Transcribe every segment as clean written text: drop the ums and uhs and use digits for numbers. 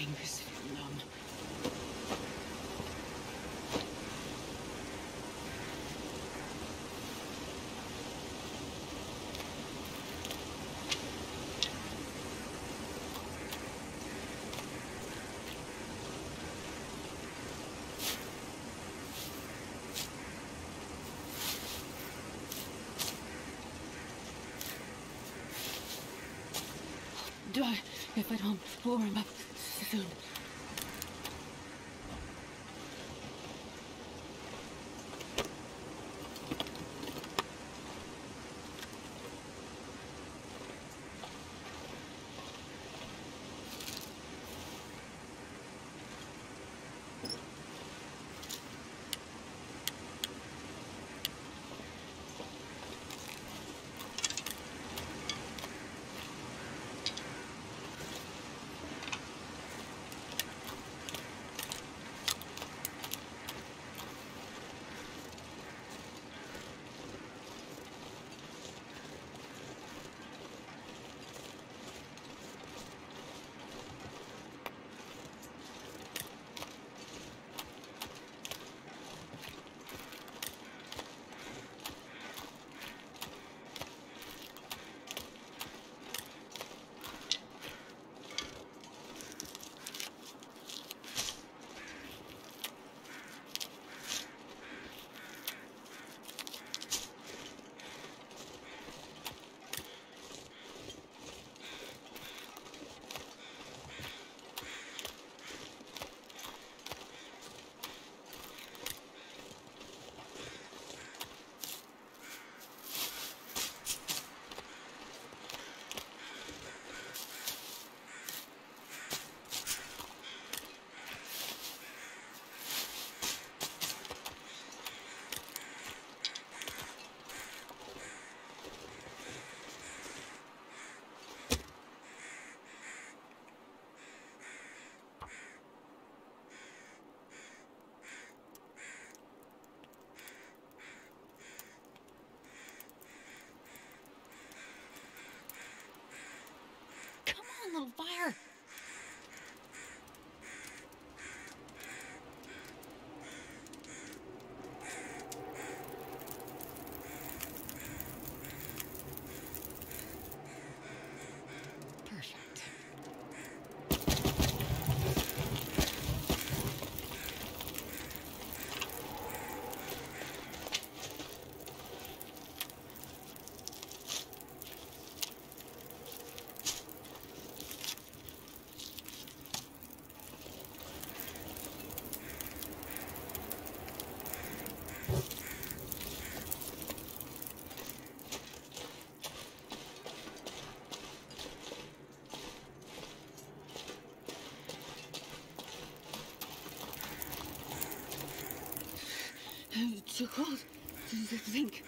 fingers feel numb. Die if I don't warm up soon. Little fire. Perfect. Too cold to think.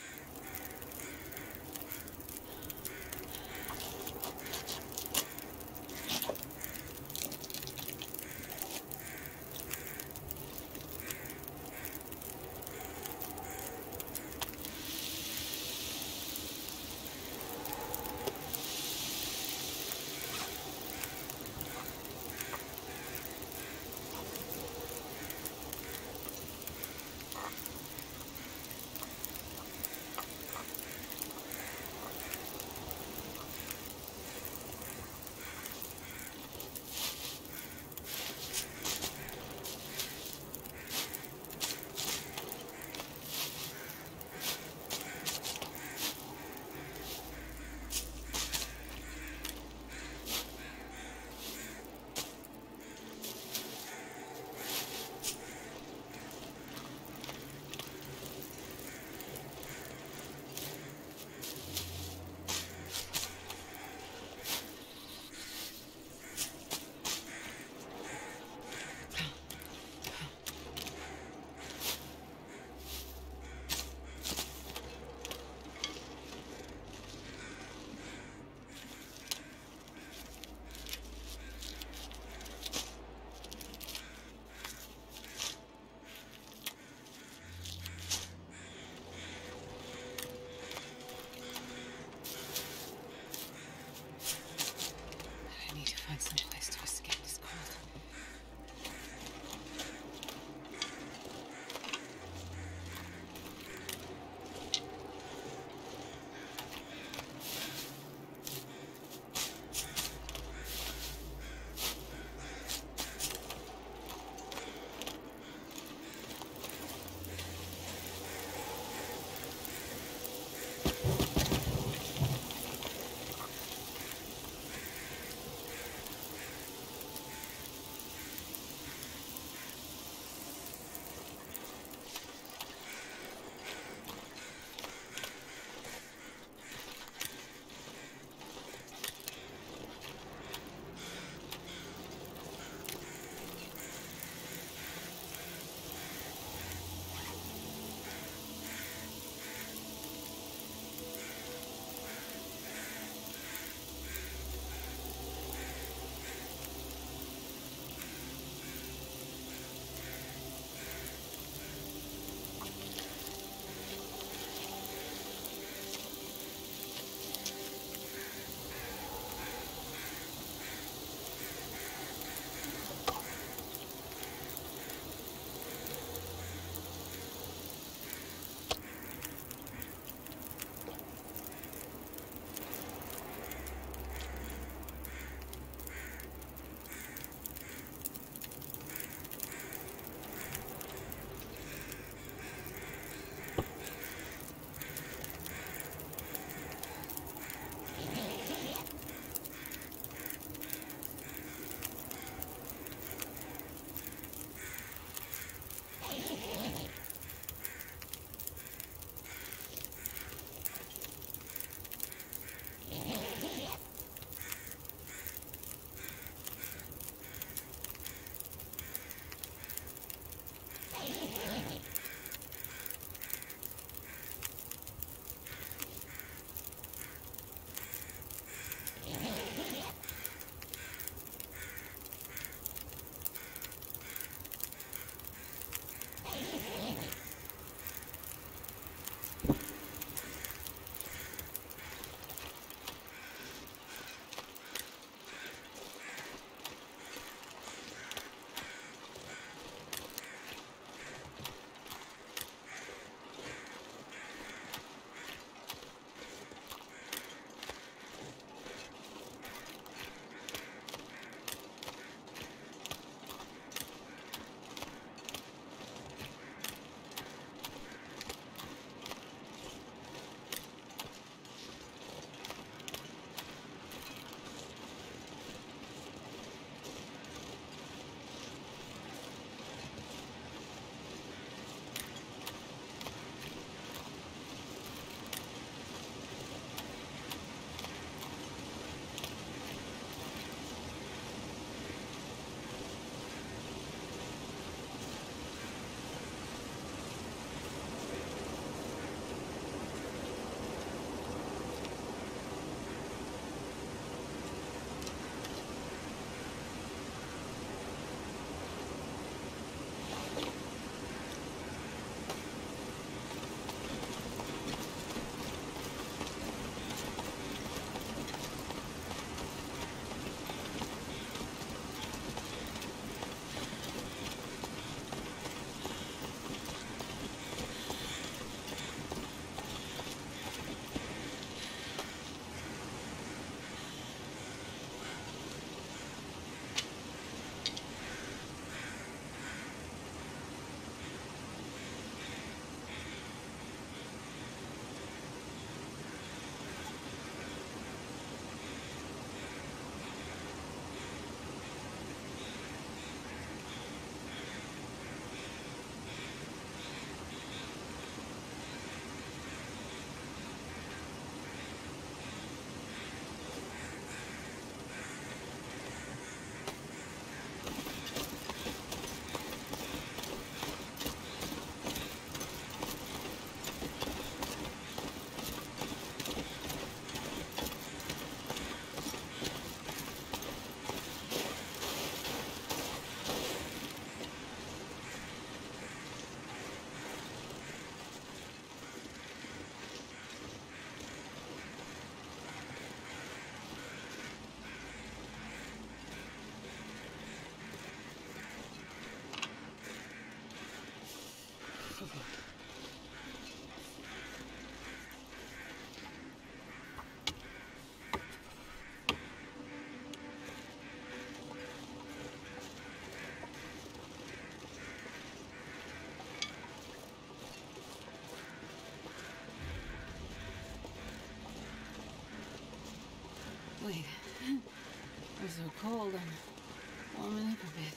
cold. I'm warming up a bit.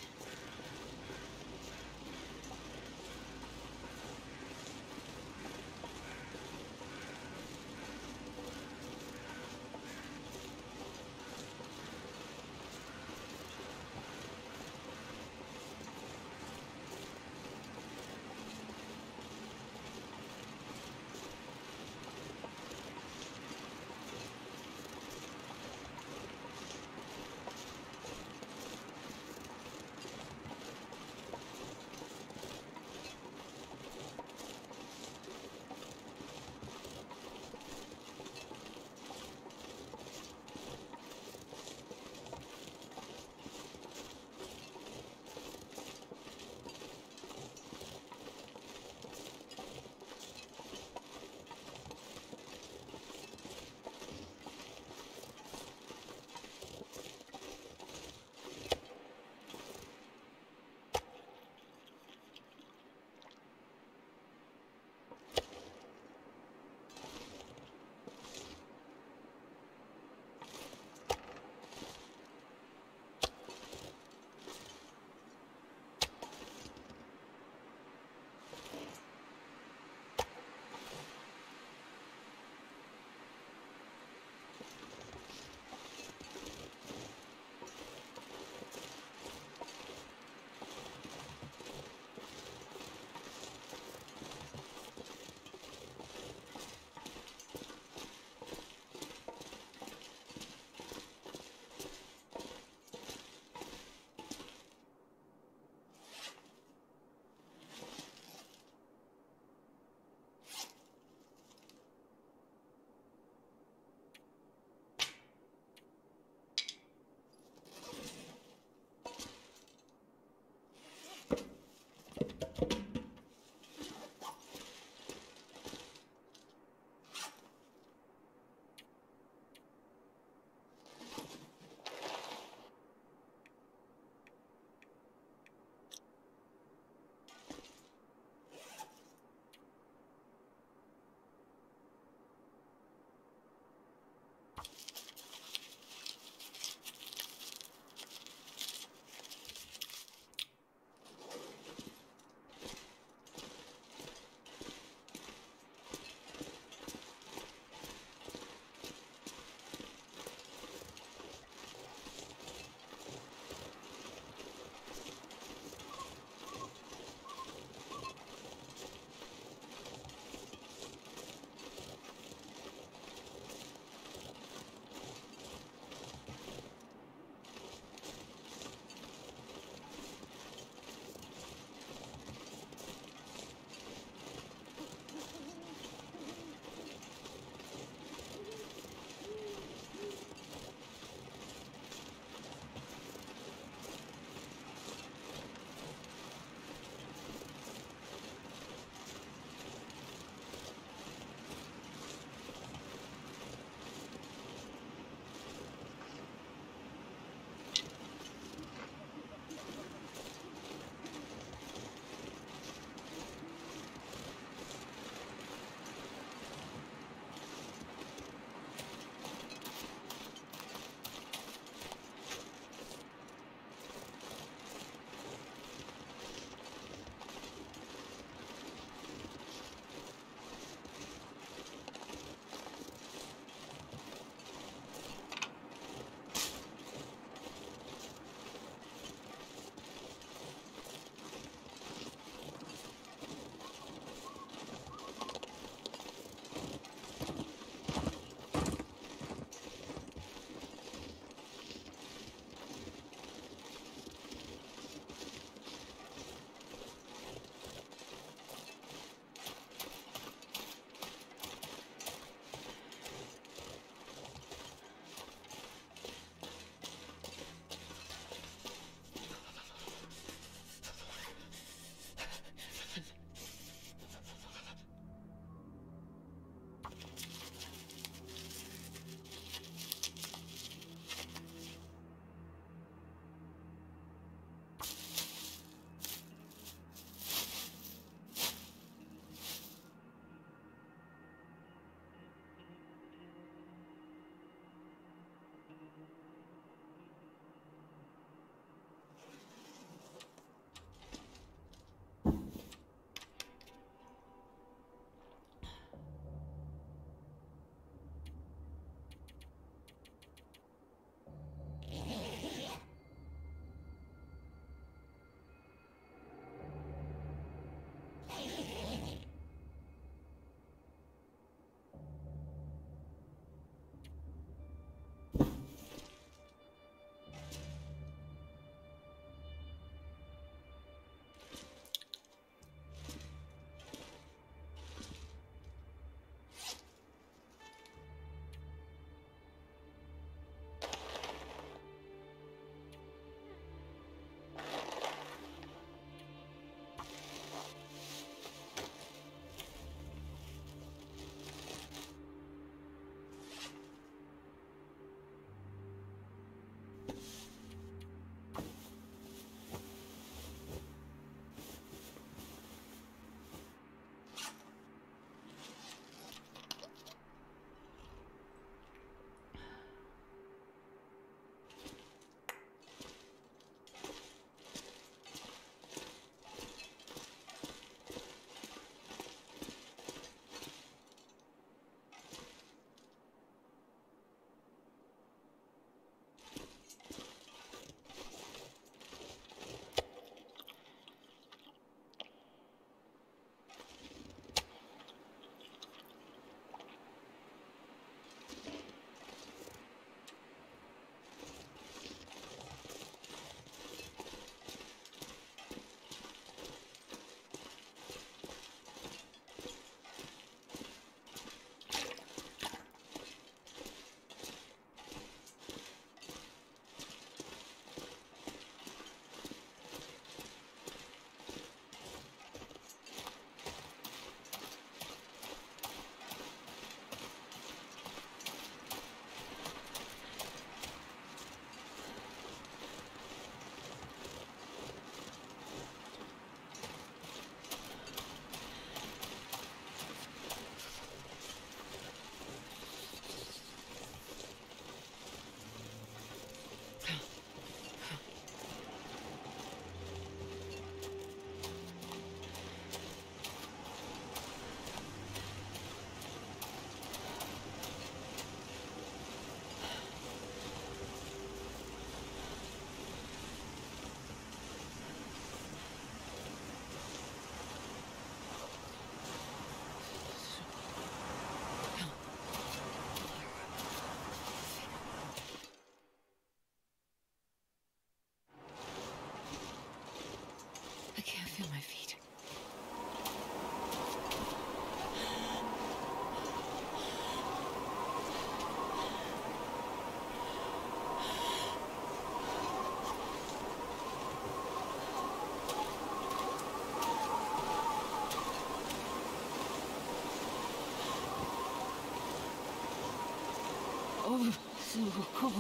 so cold.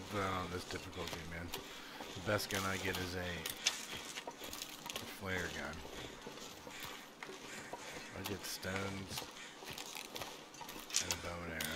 on this difficulty, man. The best gun I get is a flare gun. I get stones and a bow and arrow.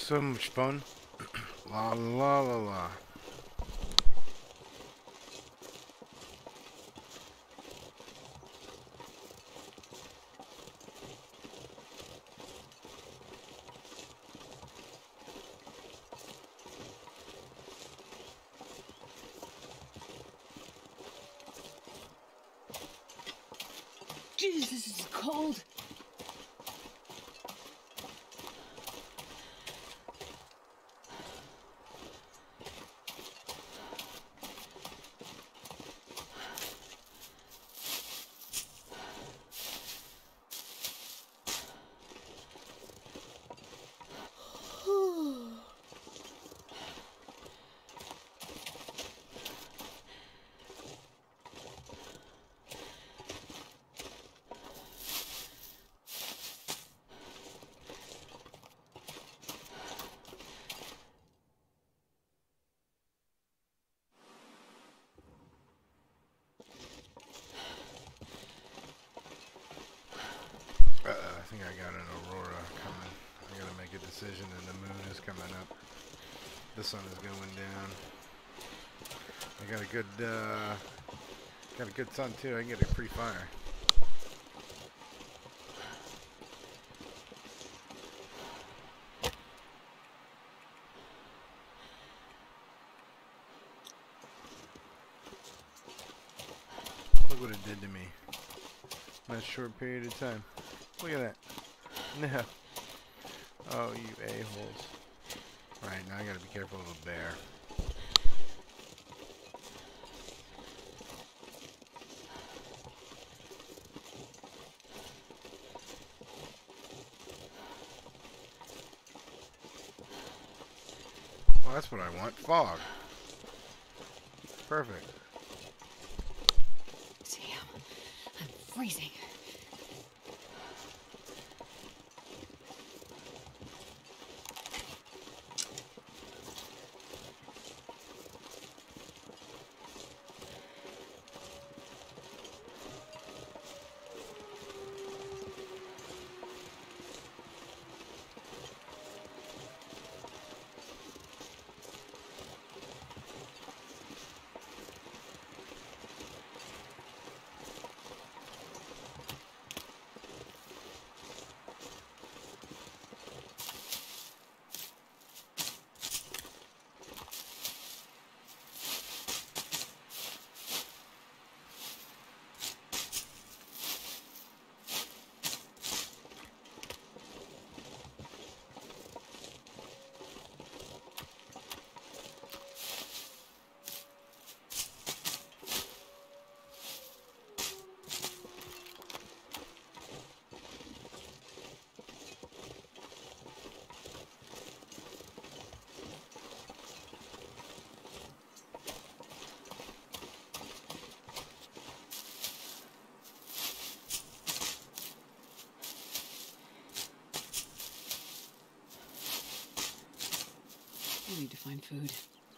so much fun. La la la la. Jesus, this is cold. I think I got an aurora coming. I gotta make a decision, and the moon is coming up. The sun is going down. I got a good sun too. I can get a free fire. Look what it did to me. In that short period of time. Look at that. No. Oh, you a-holes. Right, now I gotta be careful of a bear. Well, that's what I want. Fog. Perfect. Damn, I'm freezing. I need to find food.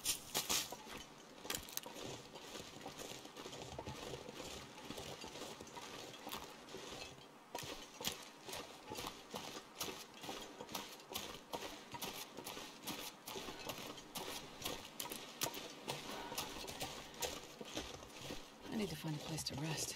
I need to find a place to rest.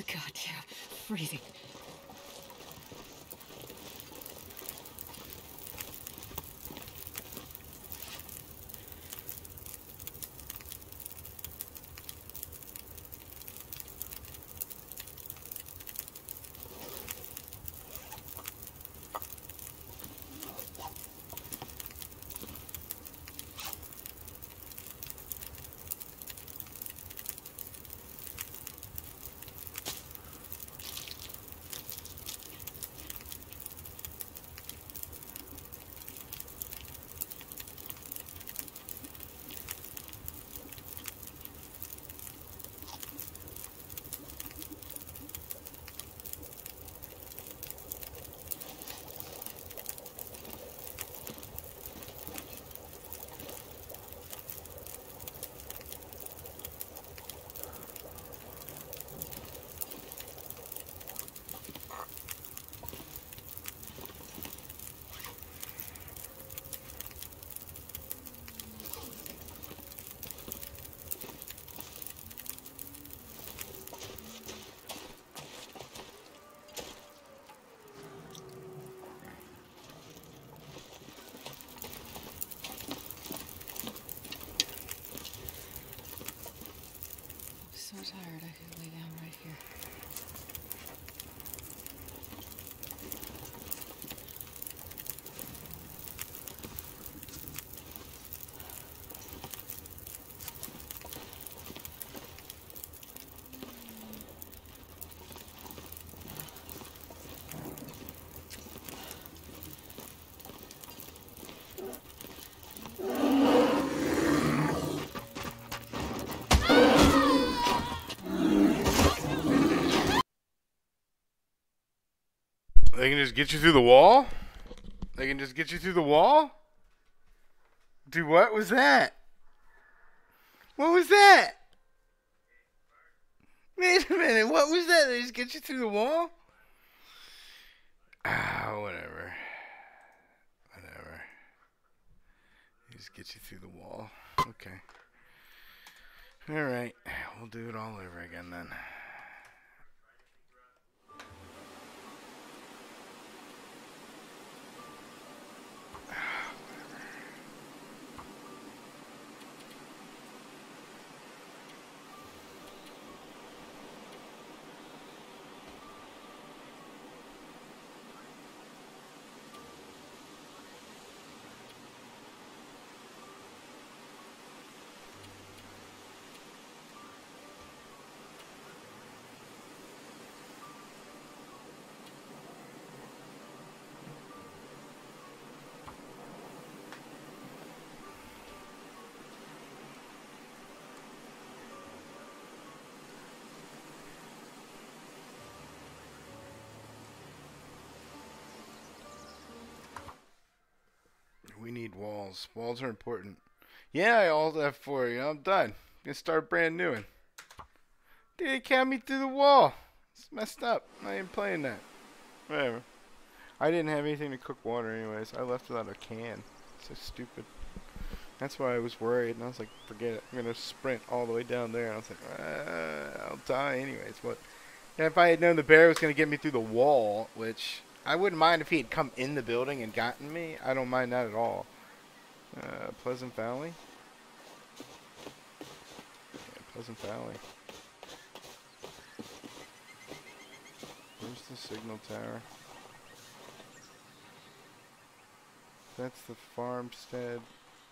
God, yeah. Freezing. So tired I could lay down right here. They can just get you through the wall? They can just get you through the wall? Dude, what was that? What was that? Wait a minute, what was that? They just get you through the wall? Ah, whatever. Whatever. They just get you through the wall. Okay. Alright, we'll do it all over again then. We need walls. Walls are important. Yeah, I alt F4. You know, I'm done. Gonna start a brand new one. Dude, they count me through the wall. It's messed up. I ain't playing that. Whatever. I didn't have anything to cook water anyways. I left without a can. So stupid. That's why I was worried. And I was like, forget it. I'm gonna sprint all the way down there. And I was like, I'll die anyways. But if I had known the bear was gonna get me through the wall, which I wouldn't mind if he had come in the building and gotten me. I don't mind that at all. Pleasant Valley? Yeah, Pleasant Valley. Where's the signal tower? That's the farmstead.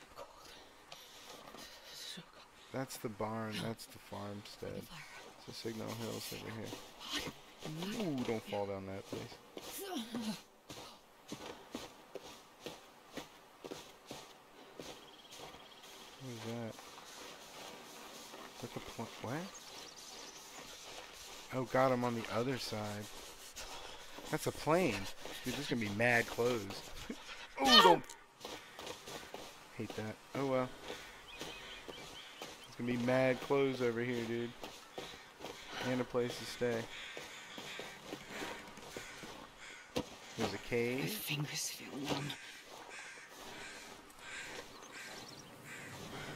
That's the barn. That's the farmstead. It's the Signal Hills over here. Ooh, don't fall down that, please. What is that? Like a what? Oh god, I'm on the other side. That's a plane. Dude, this is gonna be mad closed. Oh, don't. Hate that. Oh well. It's gonna be mad clothes over here, dude. And a place to stay. There's a My cave. fingers feel numb.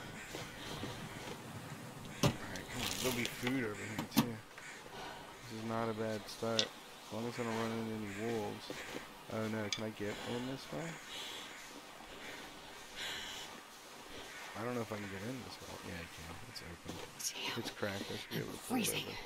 Alright, come on. There'll be food over here, too. This is not a bad start. As long as I don't run into any wolves. Oh no, can I get in this way? I don't know if I can get in this way. Yeah, I can. It's open. Damn. It's cracked. I should be able to pull it Freezing. over.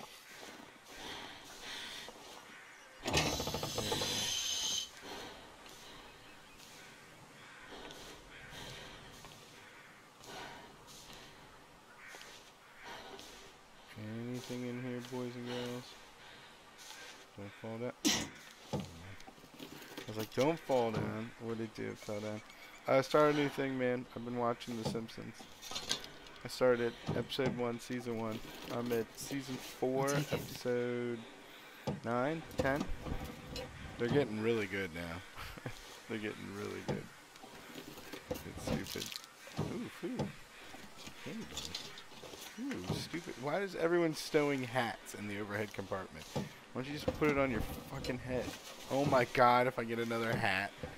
Anything in here, boys and girls? Don't fall down. I was like, don't fall down. What did it do? It fell down. I started a new thing, man. I've been watching The Simpsons. I started episode 1, season 1. I'm at season 4, episode 9, 10. They're getting really good now. They're getting really good. It's stupid. Ooh, food. Candy bars. Ooh, stupid. Why is everyone stowing hats in the overhead compartment? Why don't you just put it on your fucking head? Oh my god, if I get another hat.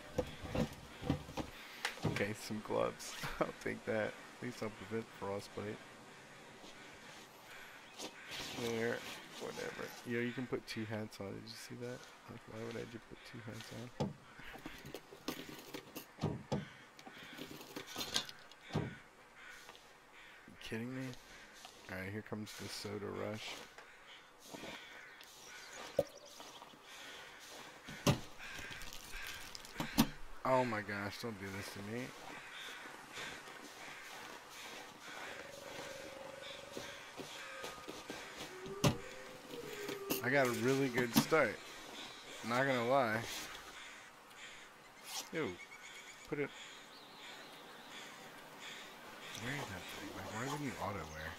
Okay, some gloves. I'll take that. At least I'll prevent frostbite. There. Whatever. Yo, you can put 2 hats on. Did you see that? Like, why would I just put 2 hats on? You kidding me? Alright, here comes the soda rush. Oh my gosh, don't do this to me. I got a really good start. Not gonna lie. Yo, put it. Where is that thing? Like, why would you auto wear?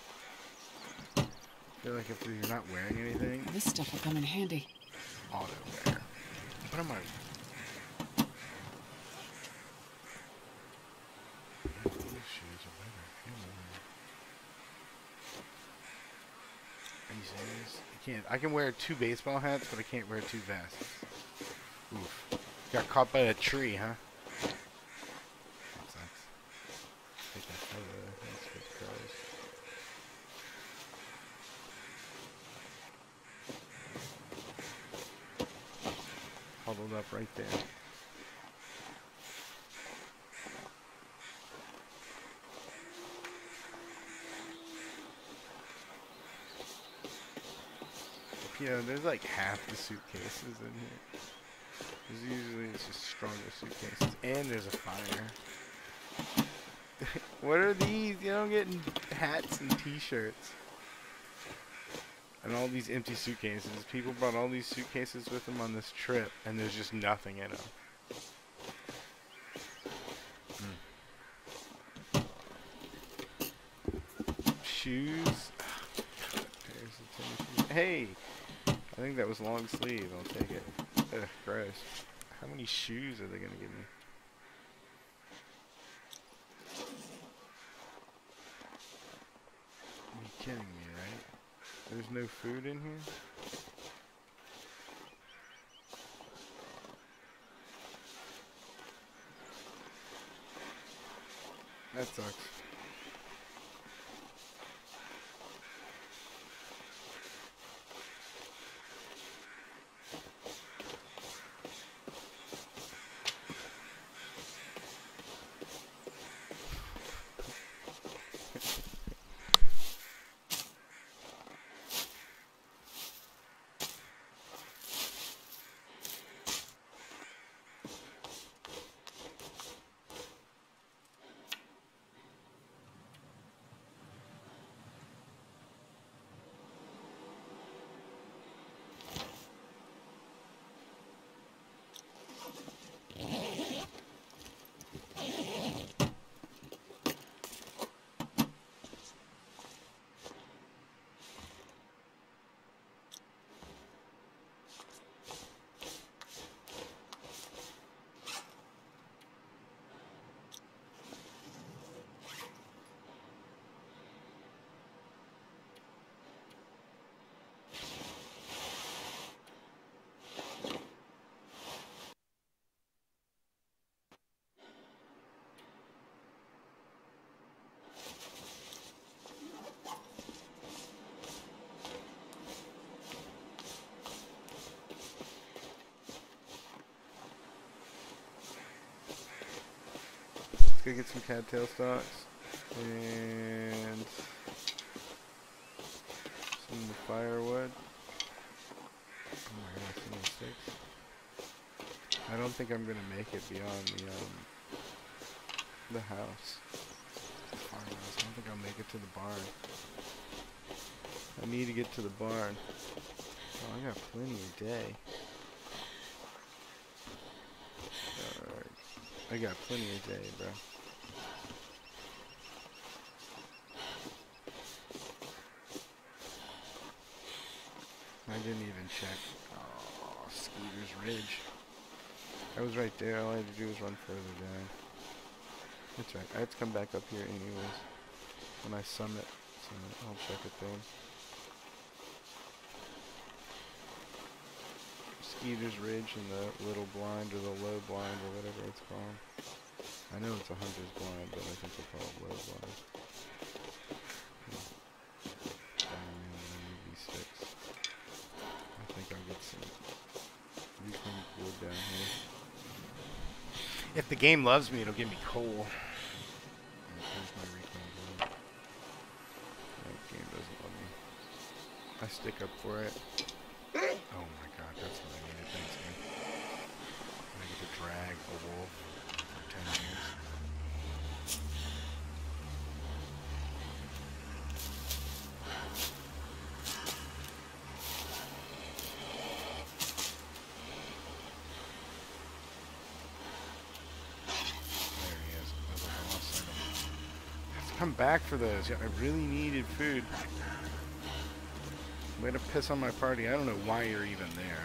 I feel like if you're not wearing anything, This stuff will come in handy. auto wear. What am I? These shoes are better. Are you serious? I can wear 2 baseball hats, but I can't wear 2 vests. Oof. Got caught by a tree, huh? That sucks. Take that photo. That's good, gross. Huddled up right there. You know, there's like half the suitcases in here. There's usually it's just stronger suitcases. And there's a fire. What are these? You know, I'm getting hats and t-shirts. And all these empty suitcases. People brought all these suitcases with them on this trip, and there's just nothing in them. Shoes. There's the tennis shoes. Hey! I think that was long sleeve. I'll take it. Ugh, gross. How many shoes are they gonna give me? Are you kidding me, right? There's no food in here? That sucks. Let's go get some cattail stalks. And some firewood. Oh my god, so many sticks. I don't think I'm gonna make it beyond the house. The farmhouse. I don't think I'll make it to the barn. I need to get to the barn. Oh, I got plenty of day. Alright. I got plenty of day, bro. I didn't even check. Oh, Skeeter's Ridge. I was right there. All I had to do was run further down. That's right. I have to come back up here anyways. When I summit. So I'll check it then. Skeeter's Ridge and the little blind or the low blind or whatever it's called. I know it's a hunter's blind, but I think they call it low blind. I think I'll get some reclaimed wood down here. If the game loves me, it'll give me coal. There's my reclaimed wood. No, the game doesn't love me. I stick up for it. Oh my god, that's what I needed. Thanks, man. I get to drag a wolf for 10 years. Come back for those. Yeah, I really needed food. Way to piss on my party. I don't know why you're even there.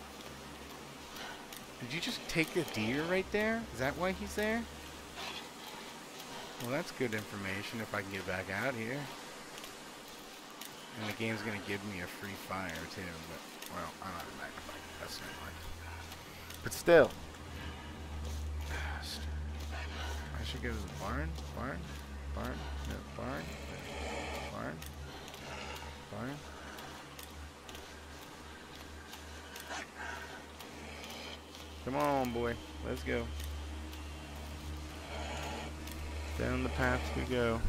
Did you just take a deer right there? Is that why he's there? Well, that's good information if I can get back out here. And the game's gonna give me a free fire too, but, well, I don't have a magnifying glass anymore. But still. I should go to the barn? Barn? Barn? No, barn? Barn? Barn? Come on, boy. Let's go. Down the path we go.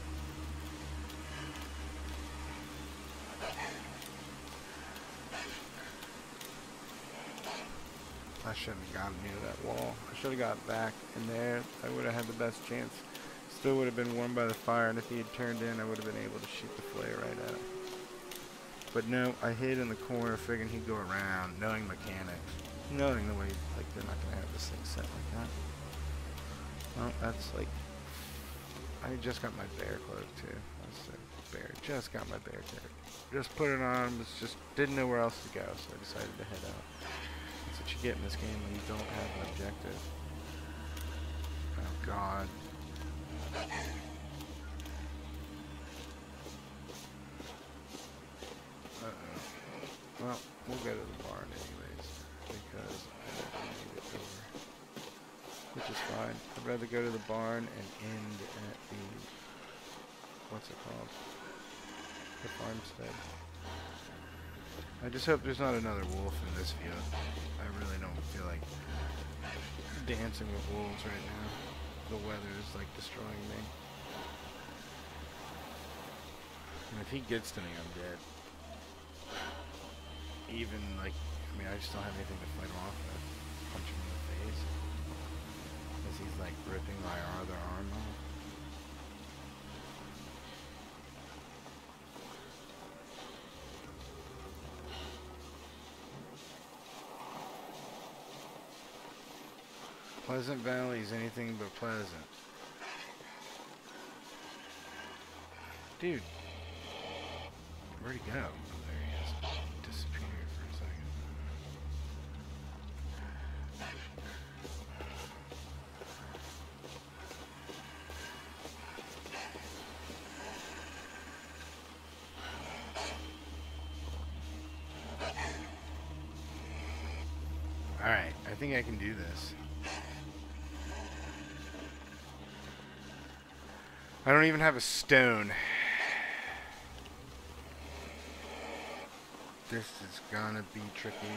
I shouldn't have gotten near that wall. I should have got back in there. I would have had the best chance. Still would have been warmed by the fire, and if he had turned in, I would have been able to shoot the flare right at him. But no, I hid in the corner figuring he'd go around, knowing mechanics. Knowing the way, like, they're not going to have this thing set like that. Well, that's like... I just got my bear clothes, too. That's a bear. Just got my bear coat. Just put it on, was just didn't know where else to go, so I decided to head out. That's what you get in this game when you don't have an objective. Oh, God. Uh-oh. Well, we'll go to the barn anyways, because I don't need it over. Which is fine. I'd rather go to the barn and end at the... what's it called? The farmstead. I just hope there's not another wolf in this view. I really don't feel like dancing with wolves right now. The weather is like destroying me. And if he gets to me, I'm dead. Even like, I mean, I just don't have anything to fight him off with. Punch him in the face. As he's like ripping my other arm off. Pleasant Valley is anything but pleasant. Dude. Where'd he go? Oh, there he is. Disappeared for a second. Alright, I think I can do this. I don't even have a stone. This is gonna be tricky.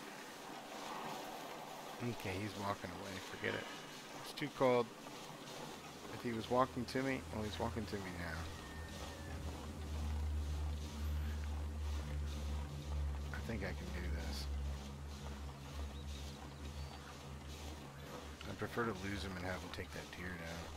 Okay, he's walking away. Forget it. It's too cold. If he was walking to me, well, he's walking to me now. I think I can do this. I prefer to lose him and have him take that deer down.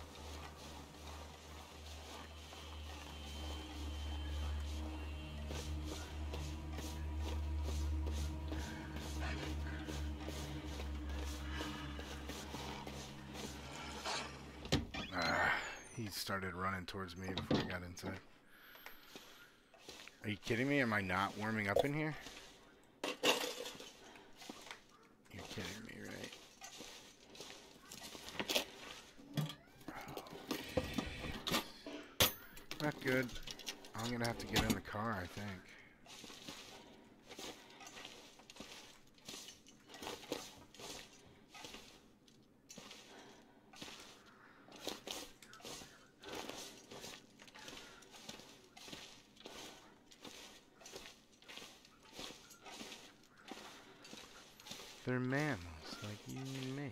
He started running towards me before I got inside. Are you kidding me? Am I not warming up in here? You're kidding me, right? Not good. I'm gonna have to get in the car, I think. They're mammals, like you and me.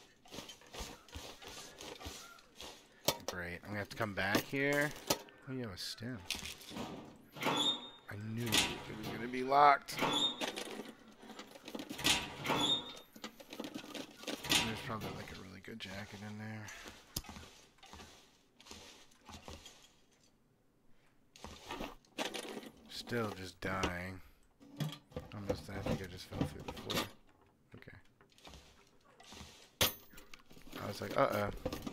Great. I'm gonna have to come back here. Oh, you have a stem. I knew it was gonna be locked. There's probably like a really good jacket in there. Still just dying. Almost, I think I just fell through the floor. Okay. I was like, uh-oh.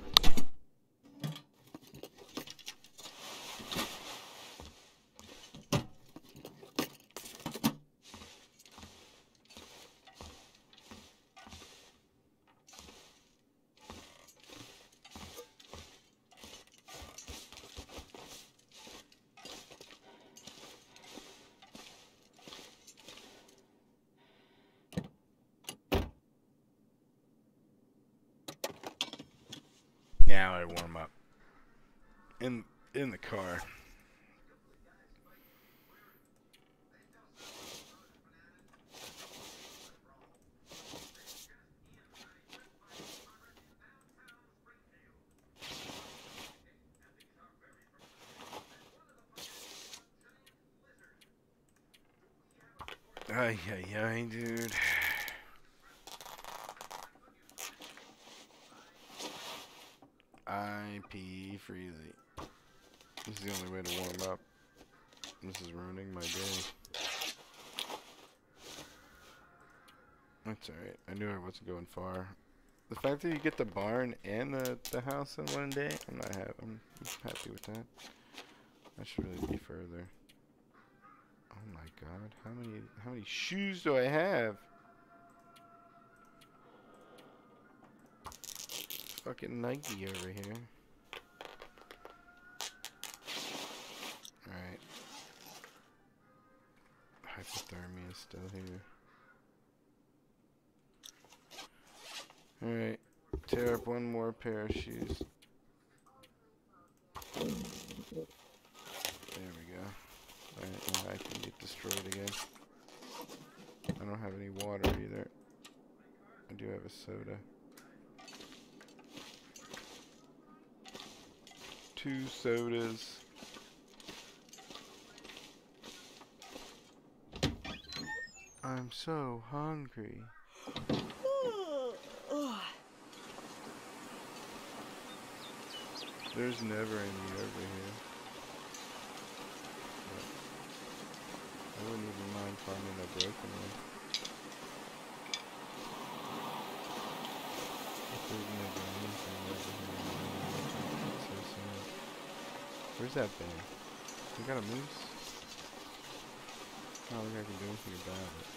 Now I warm up in the car. Ay, ay, ay, dude. I pee freely. This is the only way to warm up. This is ruining my day. That's alright. I knew I wasn't going far. The fact that you get the barn and the house in one day, I'm happy with that. I should really be further. Oh my god, how many shoes do I have? Fucking Nike over here. Alright. Hypothermia is still here. Alright. Tear up one more pair of shoes. There we go. Alright, now I can get destroyed again. I don't have any water either. I do have a soda. 2 sodas. I'm so hungry. There's never any over here. But I wouldn't even mind finding a broken one. If there's never anything over here. That's so sad. Where's that bear? We got a moose? I don't think I can do anything about it.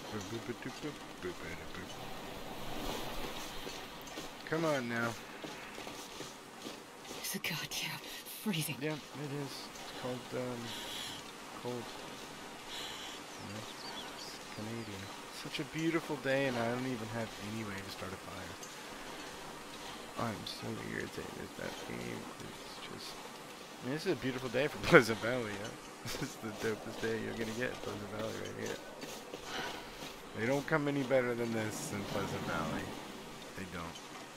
Come on now. It's a goddamn freezing. Yeah, it is. It's called, cold. You know, it's Canadian. Such a beautiful day, and I don't even have any way to start a fire. I'm so irritated at that game. It's just... I mean, this is a beautiful day for Pleasant Valley, yeah? This is the dopest day you're gonna get in Pleasant Valley right here. They don't come any better than this in Pleasant Valley. They don't.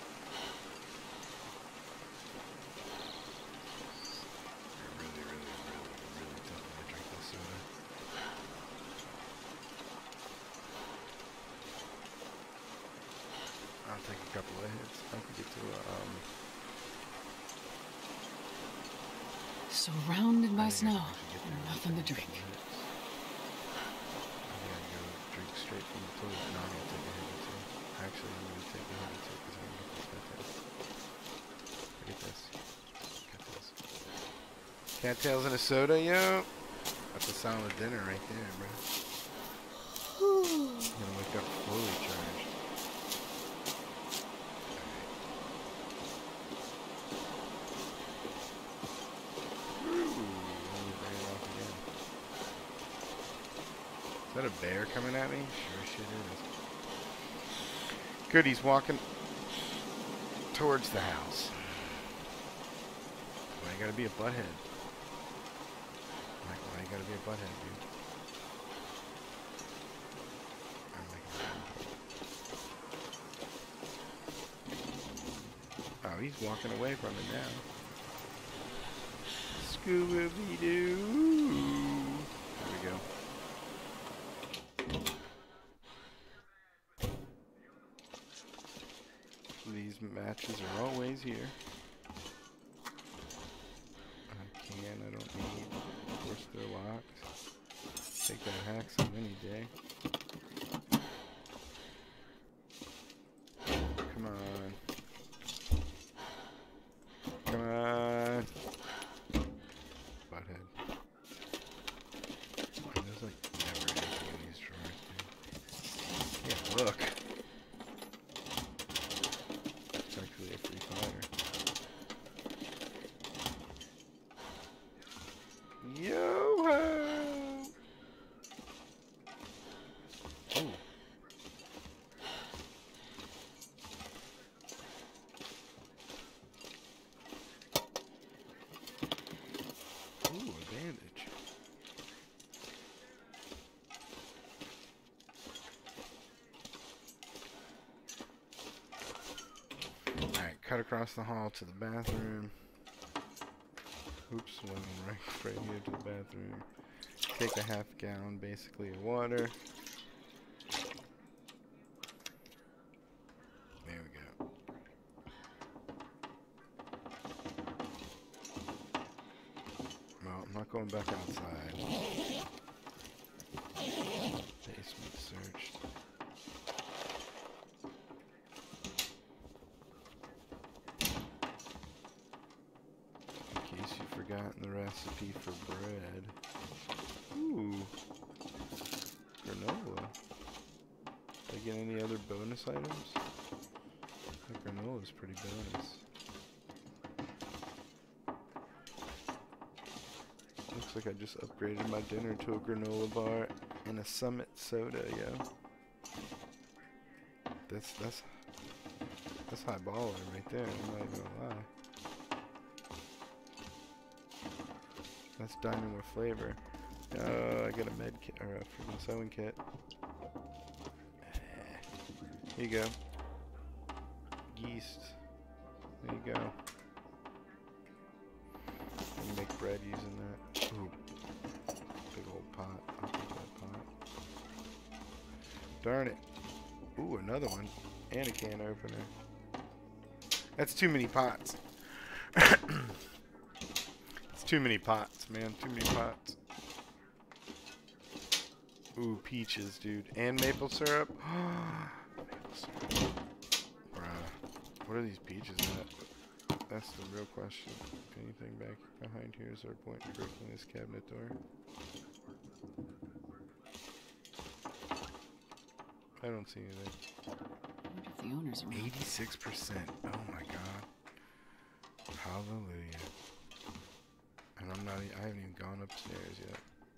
Really, really, really, really tough to drink this soda. I'll take a couple of hits. I can get to Surrounded by snow and nothing to drink. I think I go drink straight from the toilet. No, I'm gonna take a hit or two. Actually, I'm gonna take a hit or two because I'm gonna get this cattails. Cattails and a soda, yo. That's a solid dinner right there, bro. I'm gonna wake up fully charged. Is that a bear coming at me? Sure shit is. Good, he's walking towards the house. Why you gotta be a butthead? Like, why you gotta be a butthead, dude? Oh, he's walking away from it now. Scooby-Doo. There we go. These matches are always here. I don't need. Of course they're locked. Take that Haxum any day. Come on. Come on. Butthead. There's like never anything in these drawers, dude. Yeah, look. It's actually a free fire. Yo-ho! Ooh. Ooh, a bandage. Alright, cut across the hall to the bathroom. Oops, went right here to the bathroom. Take a half gallon, basically, of water. There we go. Well, I'm not going back outside. Basement searched. In case you've forgotten the recipe for bread. Ooh. Granola. Did I get any other bonus items? The granola's pretty bonus. Looks like I just upgraded my dinner to a granola bar and a Summit soda, yo. That's high baller right there, I'm not even gonna lie. That's dining with flavor. I got a med kit, or a freaking sewing kit. Here you go. Yeast. There you go. You can make bread using that. Ooh. Big old pot. I'll take that pot. Darn it. Ooh, another one. And a can opener. That's too many pots. It's too many pots, man. Too many pots. Ooh, peaches, dude. And maple syrup. Maple syrup. Bruh. What are these peaches at? That's the real question. Anything back behind here? Is there a point in breaking this cabinet door? I don't see anything. I wonder if the owner's around. 86%. Oh my god. Hallelujah. And I haven't even gone upstairs yet.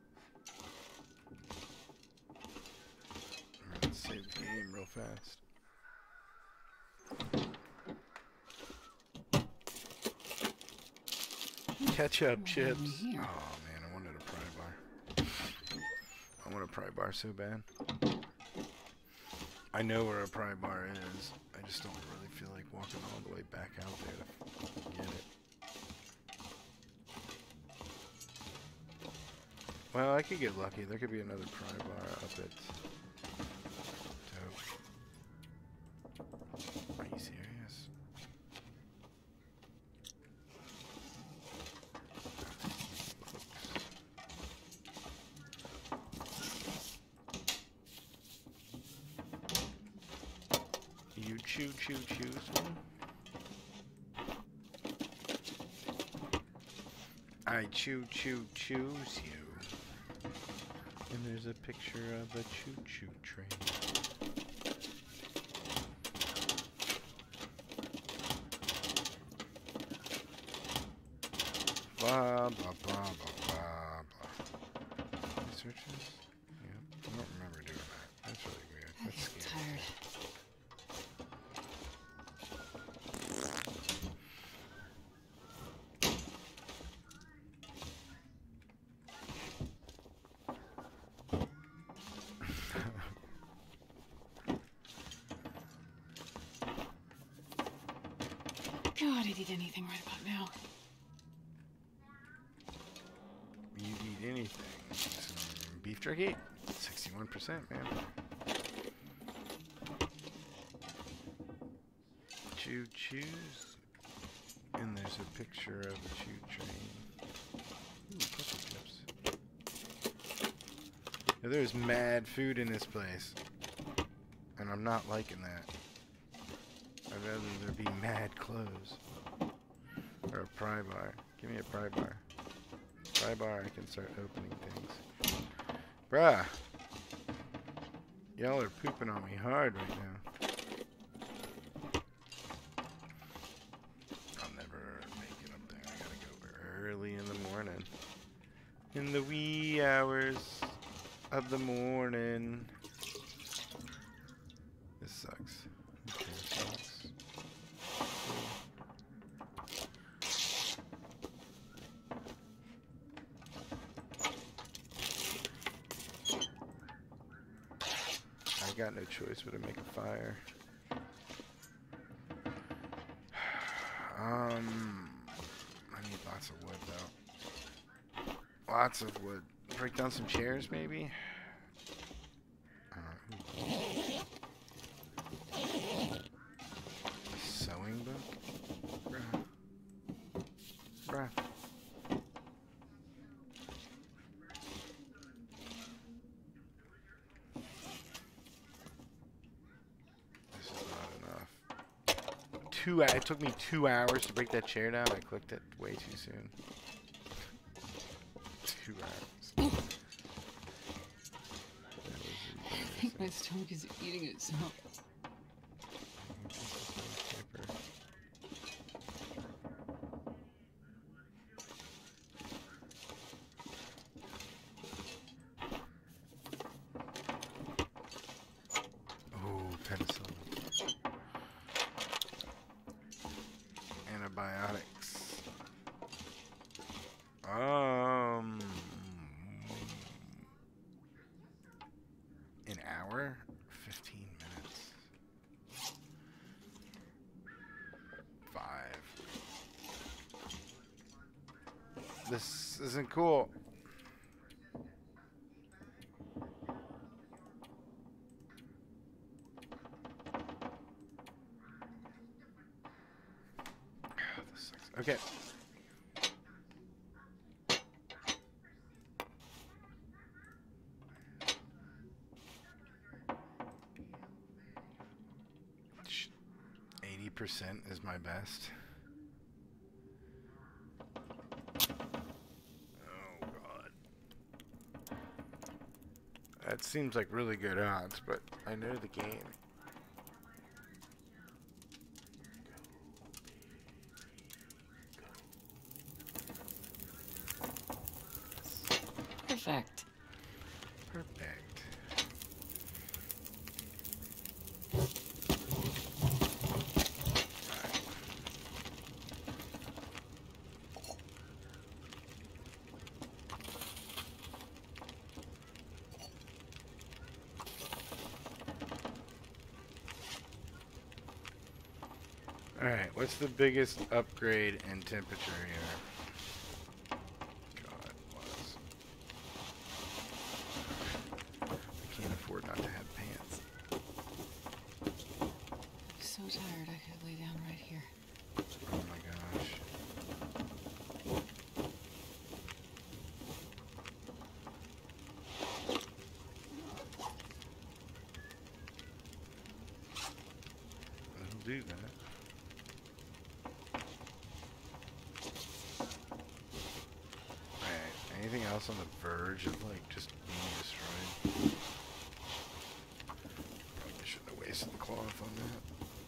Alright, let's save the game real fast. Ketchup chips. Oh man, I wanted a pry bar. I want a pry bar so bad. I know where a pry bar is. I just don't really feel like walking all the way back out there to get it. Well, I could get lucky. There could be another pry bar up at Dope. Are you serious? You choose one? I choose you. And there's a picture of a choo-choo train. Blah, blah, blah, blah, blah, blah. Researches? Yeah, I don't remember doing that. That's really weird. That's scary. Tired. God, I'd eat anything right about now. You'd eat anything. Some beef jerky? 61%, man. Choose. And there's a picture of a choo train. Ooh, ketchup chips. Now, there's mad food in this place. And I'm not liking that. I'd rather there be mad clothes. Or a pry bar. Give me a pry bar. Pry bar, I can start opening things. Bruh! Y'all are pooping on me hard right now. I'll never make it up there. I gotta go early in the morning. In the wee hours of the morning. This sucks. Okay, sucks. I got no choice but to make a fire. I need lots of wood though. Lots of wood. Break down some chairs maybe? A sewing book? Bruh. This is not enough. It took me 2 hours to break that chair down. I clicked it way too soon. 2 hours. I think my stomach is eating itself. Oh, penicillin. Antibiotics. An hour? 15 minutes. 5. This isn't cool. This sucks. Okay. Percent is my best. Oh god. That seems like really good odds, but I know the game. Perfect. Perfect. Alright, what's the biggest upgrade in temperature here? God, was. I can't afford not to have pants. So tired I could lay down right here. Oh my gosh. It'll do that. Alright, anything else on the verge of like just being destroyed? Probably shouldn't have wasted the cloth on that.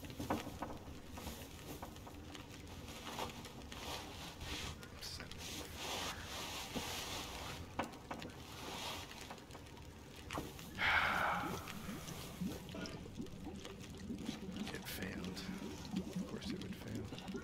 It failed. Of course it would fail.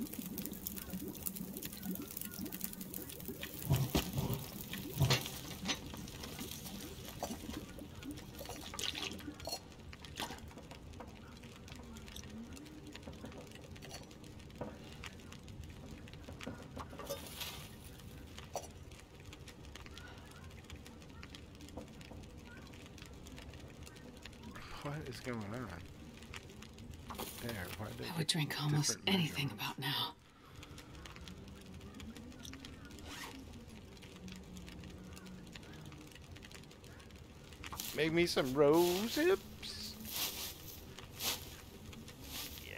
What is going on? There, why did I would drink almost anything about now. Make me some rose hips. Yeah.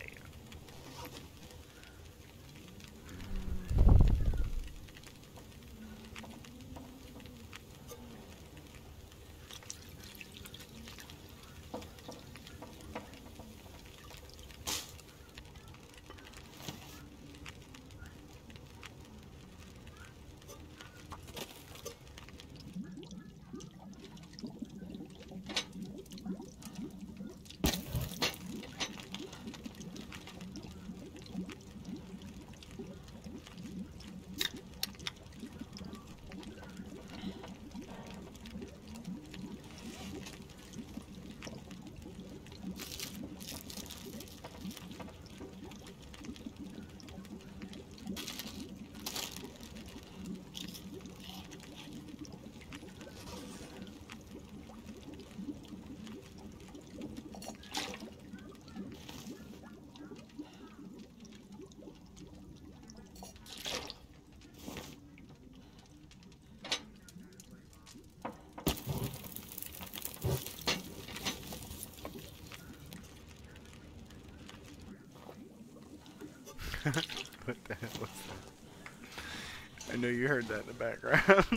What the hell was that? I know you heard that in the background.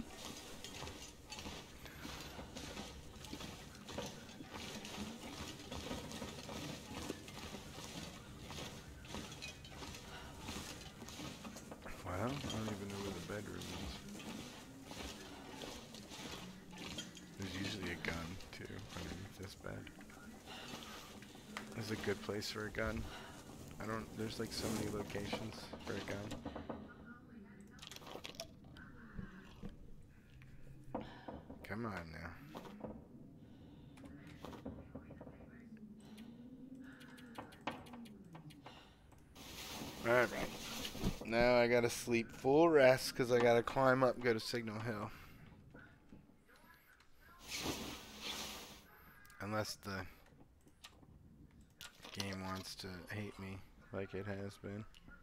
Well, I don't even know where the bedroom is. There's usually a gun, too, underneath this bed. This is a good place for a gun. There's like so many locations for a gun. Come on now. Alright. Now I gotta sleep full rest because I gotta climb up and go to Signal Hill. Unless the game wants to hate me like it has been.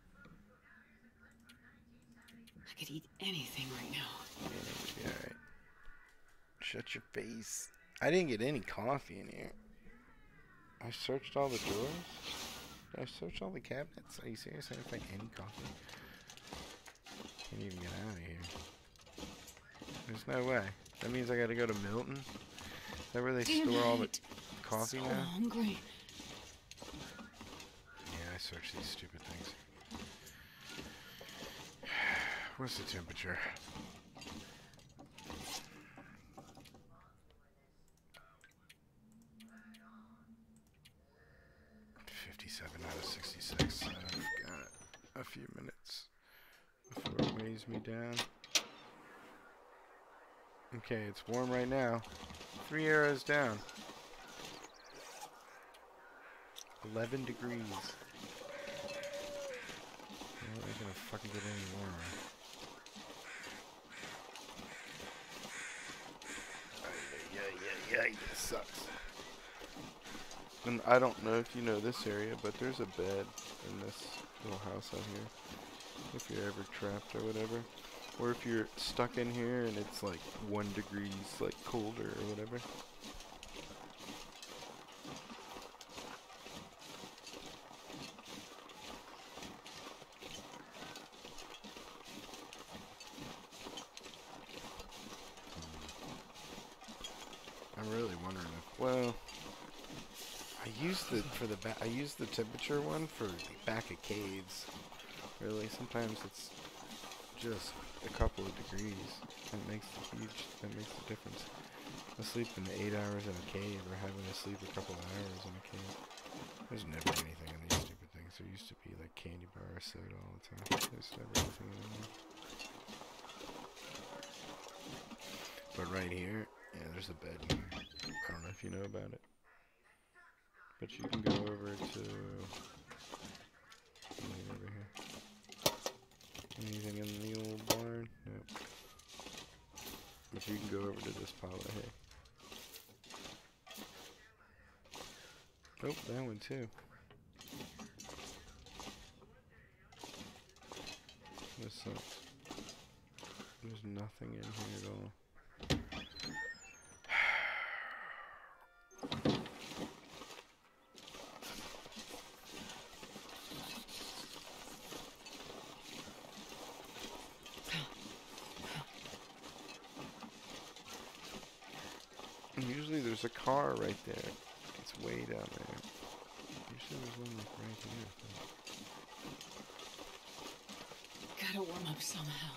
I could eat anything right now. Yeah, it'll be alright. Shut your face. I didn't get any coffee in here. I searched all the drawers. Did I search all the cabinets? Are you serious? I didn't find any coffee. Can't even get out of here. There's no way. That means I gotta go to Milton. that where they Damn store all the it. coffee So now? hungry. Yeah, I search these stupid things. What's the temperature? Out of 66. I've got a few minutes before it weighs me down. Okay, it's warm right now. 3 arrows down. 11 degrees. Well, it ain't gonna fucking get any warmer. Yeah, this sucks. And I don't know if you know this area, but there's a bed in this little house out here. If you're ever trapped or whatever. Or if you're stuck in here and it's like 1 degree like colder or whatever. I'm really wondering if, well, I use the temperature one for the back of caves. Really, sometimes it's just a couple of degrees. That makes the difference. I sleep in 8 hours in a cave or having to sleep a couple of hours in a cave. There's never anything in these stupid things. There used to be like candy bar or soda all the time. There's never anything in there. But right here, yeah, there's a bed in here. I don't know if you know about it. But you can go over to... over here. Anything in the old barn? Nope. But you can go over to this pile of hay. Oh, that one too. This sucks. There's nothing in here at all. Usually there's a car right there. It's way down there. Usually there's one like right here. Gotta warm up somehow.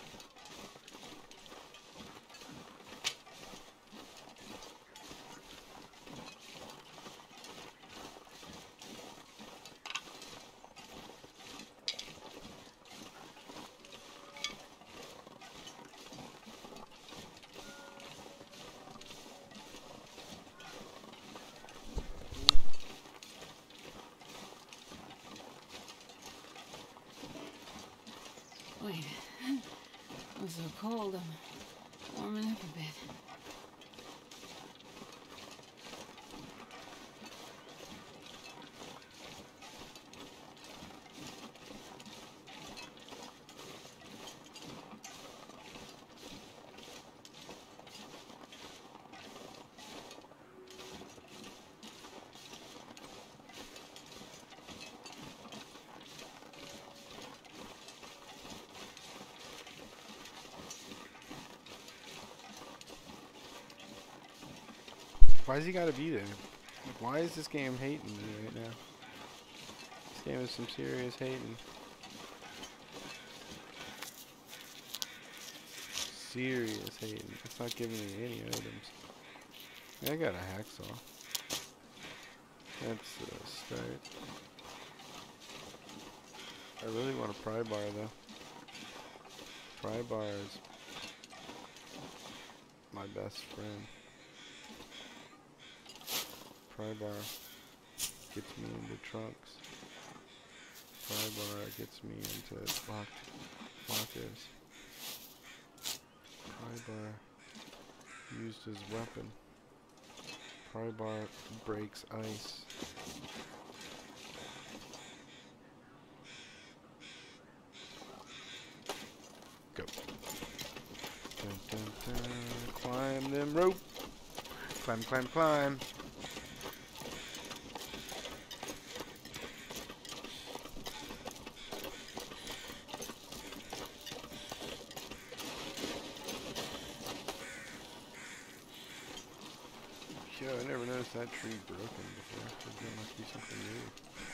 Wait, I'm so cold, I'm warming up a bit. Why's he gotta be there? Like, why is this game hating me right now? This game is some serious hating. Serious hating. It's not giving me any items. Yeah, I got a hacksaw. That's a start. I really want a pry bar though. Pry bar is my best friend. Pry bar gets me into trunks. Pry bar gets me into lockers. Pry bar used as weapon. Pry bar breaks ice. Go. Dun, dun, dun. Climb them rope. Climb, climb, climb. Yo, I never noticed that tree broken before. There must be something new.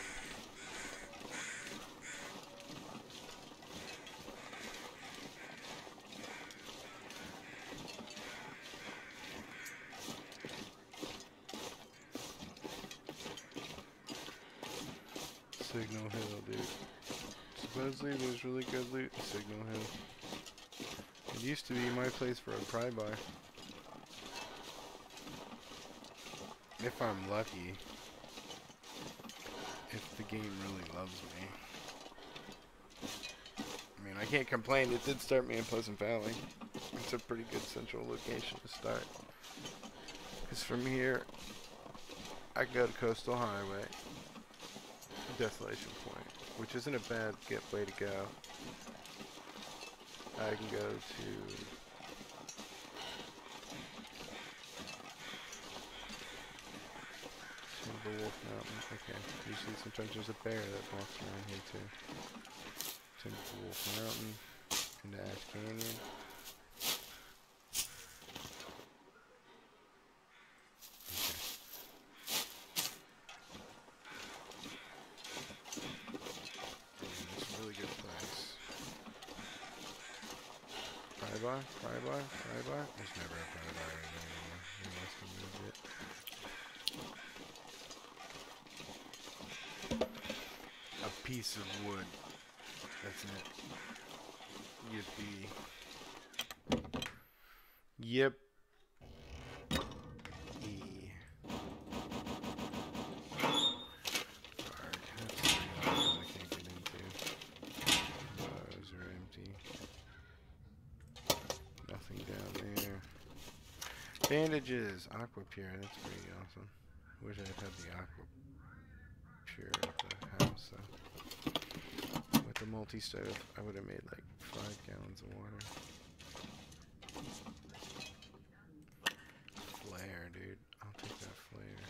Signal Hill, dude. Supposedly there's really good loot in Signal Hill. It used to be my place for a pry-bar. If I'm lucky. If the game really loves me. I mean, I can't complain. It did start me in Pleasant Valley. It's a pretty good central location to start. Because from here, I can go to Coastal Highway. Desolation Point, which isn't a bad way to go. I can go to Timberwolf Mountain. Okay, usually sometimes there's a bear that walks around here too. Timberwolf Mountain into Ash Canyon. Pry-bar? There's never a pry-bar anymore. You must have moved it. A piece of wood. That's it. Yippee. Yep. Bandages! Aqua Pure, that's pretty awesome. Wish I had the Aqua Pure at the house, so. With the multi-stove, I would have made like 5 gallons of water. Flare, dude. I'll take that flare.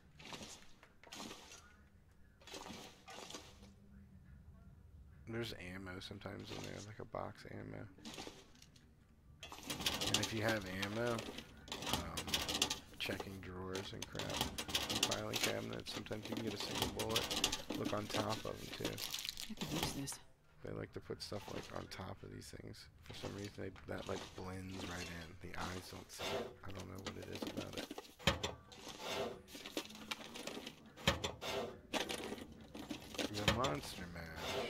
There's ammo sometimes in there, like a box ammo. And if you have ammo, checking drawers and crap, and filing cabinets. Sometimes you can get a single bullet. Look on top of them too. I could use this. They like to put stuff like on top of these things. For some reason, that like blends right in. The eyes don't see it. I don't know what it is about it. The Monster Mash.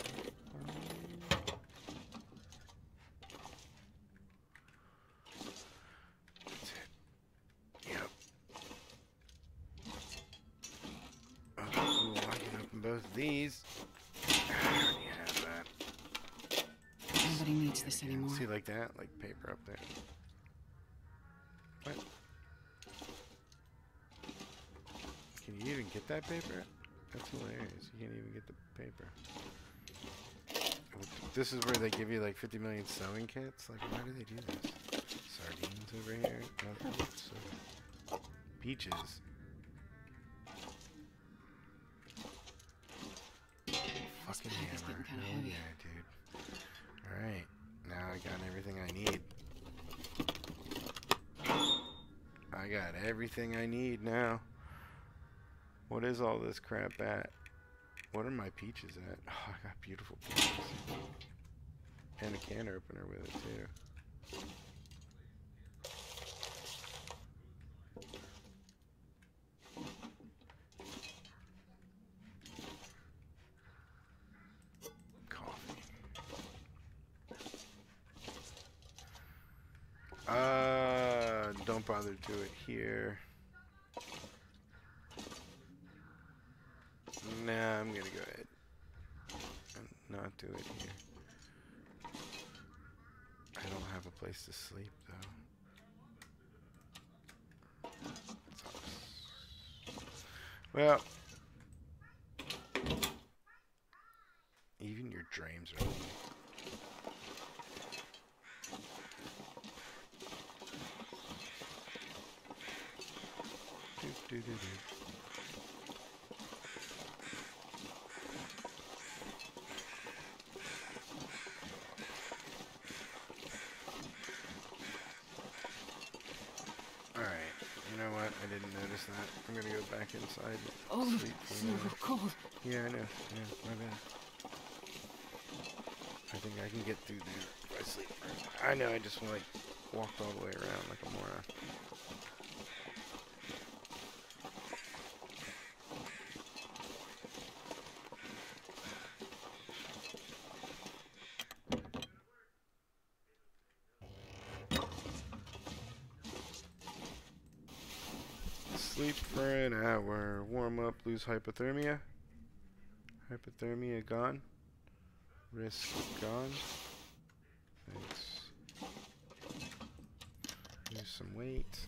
Both these. I already have that. Nobody needs this anymore. See, like that? Like paper up there. What? Can you even get that paper? That's hilarious. You can't even get the paper. This is where they give you like 50 million sewing kits. Like, why do they do this? Sardines over here. So, peaches. Fucking hammer. Oh yeah, dude. Alright. Now I got everything I need. I got everything I need now. What is all this crap at? What are my peaches at? Oh, I got beautiful peaches. And a can opener with it too. Don't bother to do it here. Nah, I'm gonna go ahead and not do it here. I don't have a place to sleep though. Well, even your dreams are lonely. Alright, you know what? I didn't notice that. I'm gonna go back inside and Oh, sleep for a so minute. cold. Yeah, I know. Yeah, my bad. I think I can get through there if I sleep. I know, I just like walked all the way around like a moron. Sleep for an hour. Warm up, lose hypothermia. Hypothermia gone. Risk gone. Thanks. Lose some weight.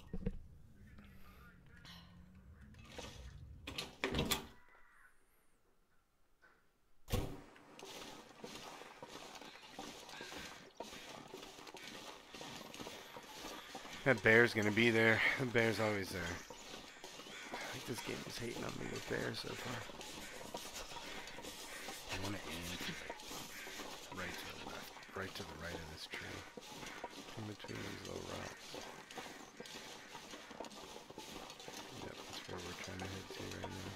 That bear's gonna be there. The bear's always there. I think this game is hating on me with bears so far. I want to aim right to the left, right to the right of this tree, in between these low rocks. Yep, that's where we're trying to head to right now.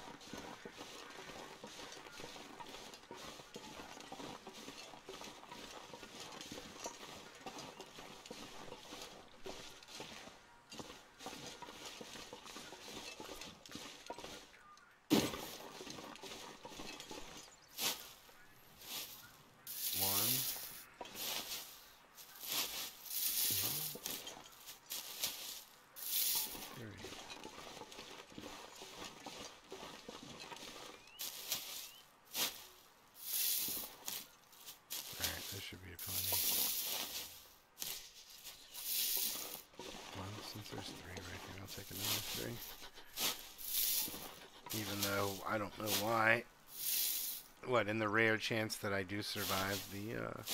Should be plenty. Well, since there's 3 right here, I'll take another 3. Even though I don't know why. What, in the rare chance that I do survive the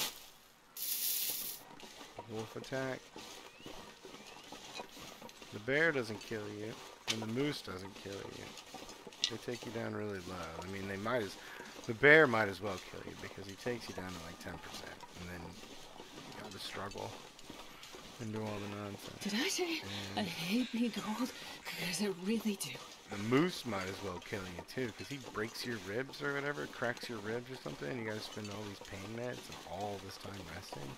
wolf attack? The bear doesn't kill you, and the moose doesn't kill you. They take you down really low. I mean, the bear might as well kill you because he takes you down to like 10%, and then you gotta struggle and do all the nonsense. Did I say I hate being cold? Because I really do. The moose might as well kill you too, because he breaks your ribs or whatever, cracks your ribs or something, and you gotta spend all these pain meds and all this time resting.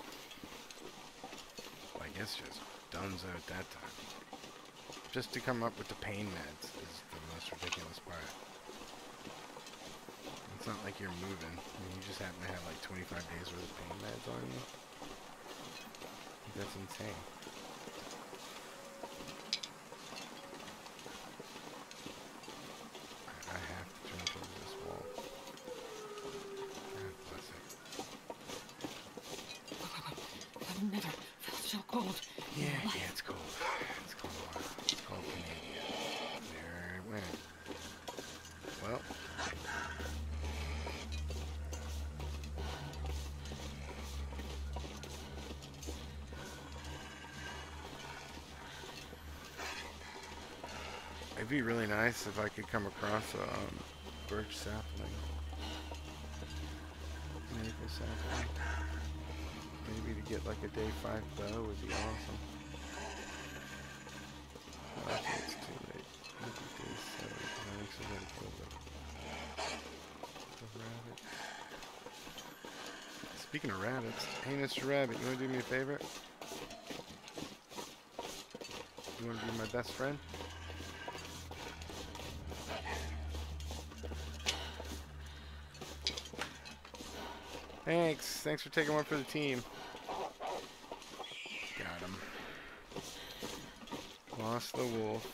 I guess just donezo at that time. Just to come up with the pain meds is the most ridiculous part. It's not like you're moving. I mean, you just happen to have like 25 days worth of pain meds on you. That's insane. I have to turn towards this wall. God bless it. I've never felt so cold. Yeah, it's cold. It's cold. It's cold Canadian. There it went. Well. It'd be really nice if I could come across a birch sapling. Maple sapling. Maybe to get like a day 5 bow would be awesome. Oh, actually, it's too late. Maybe day 7. I actually gotta kill the rabbit. Speaking of rabbits, hey Mr. Rabbit, you wanna do me a favor? You wanna be my best friend? Thanks for taking one for the team. Got him. Lost the wolf.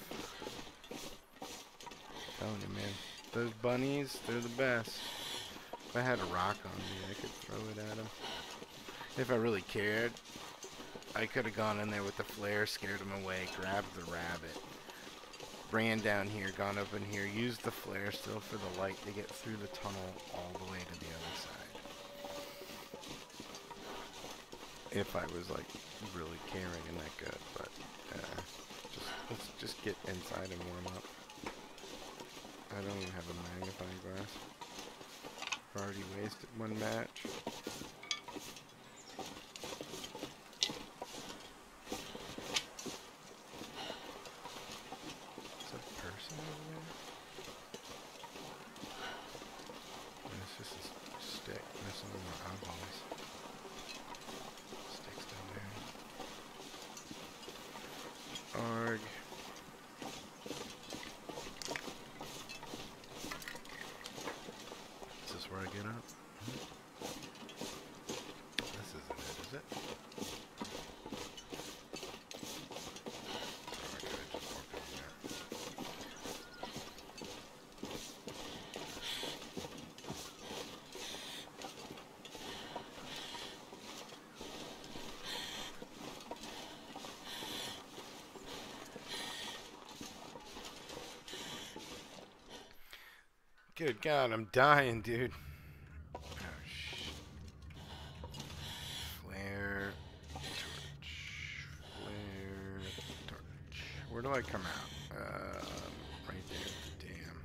Telling you, man. Those bunnies, they're the best. If I had a rock on me, I could throw it at him. If I really cared, I could have gone in there with the flare, scared him away, grabbed the rabbit, ran down here, gone up in here, used the flare still for the light to get through the tunnel all the way to the other side. If I was like really caring and that good, but let's just get inside and warm up. I don't even have a magnifying glass. I've already wasted one match. It's just a stick missing all my eyeballs. Stick's down there. Arg. Is this where I get up? This isn't it, is it? Oh, I could've just walked over there. Good God, I'm dying, dude. Oh, shit. Flare, torch, flare, torch. Where do I come out? Right there. Damn.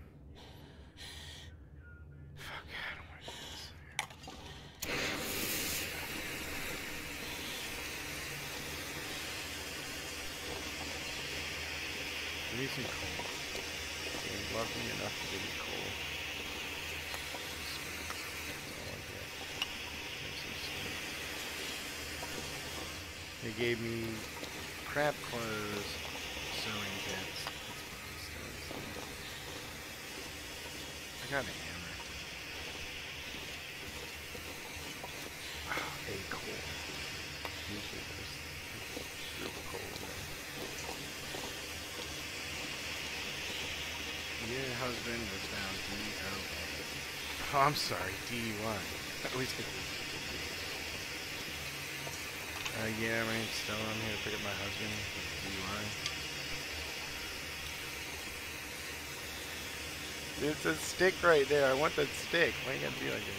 Fuck, I don't want to do this. Give me some coal. You love me enough to give you coal. They gave me crap clothes, sewing kits. I got a hammer. Oh, a coal. Usually there's real coal there. Your husband was found DOA. Oh, I'm sorry, DUI. I always get these. Yeah, my name's Stella. I'm here to pick up my husband with DUI. It's a stick right there. I want that stick. Why you gotta be like that,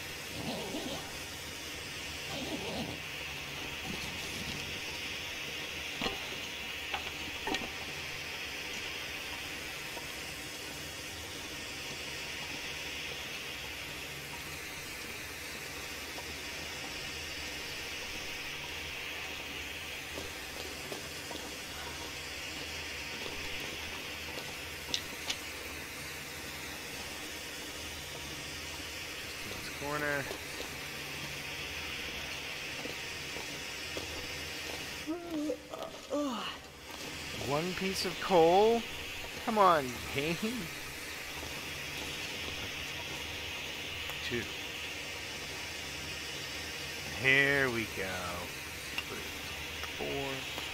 Corner. One piece of coal? Come on, game. 2. Here we go. 3, 4, 5,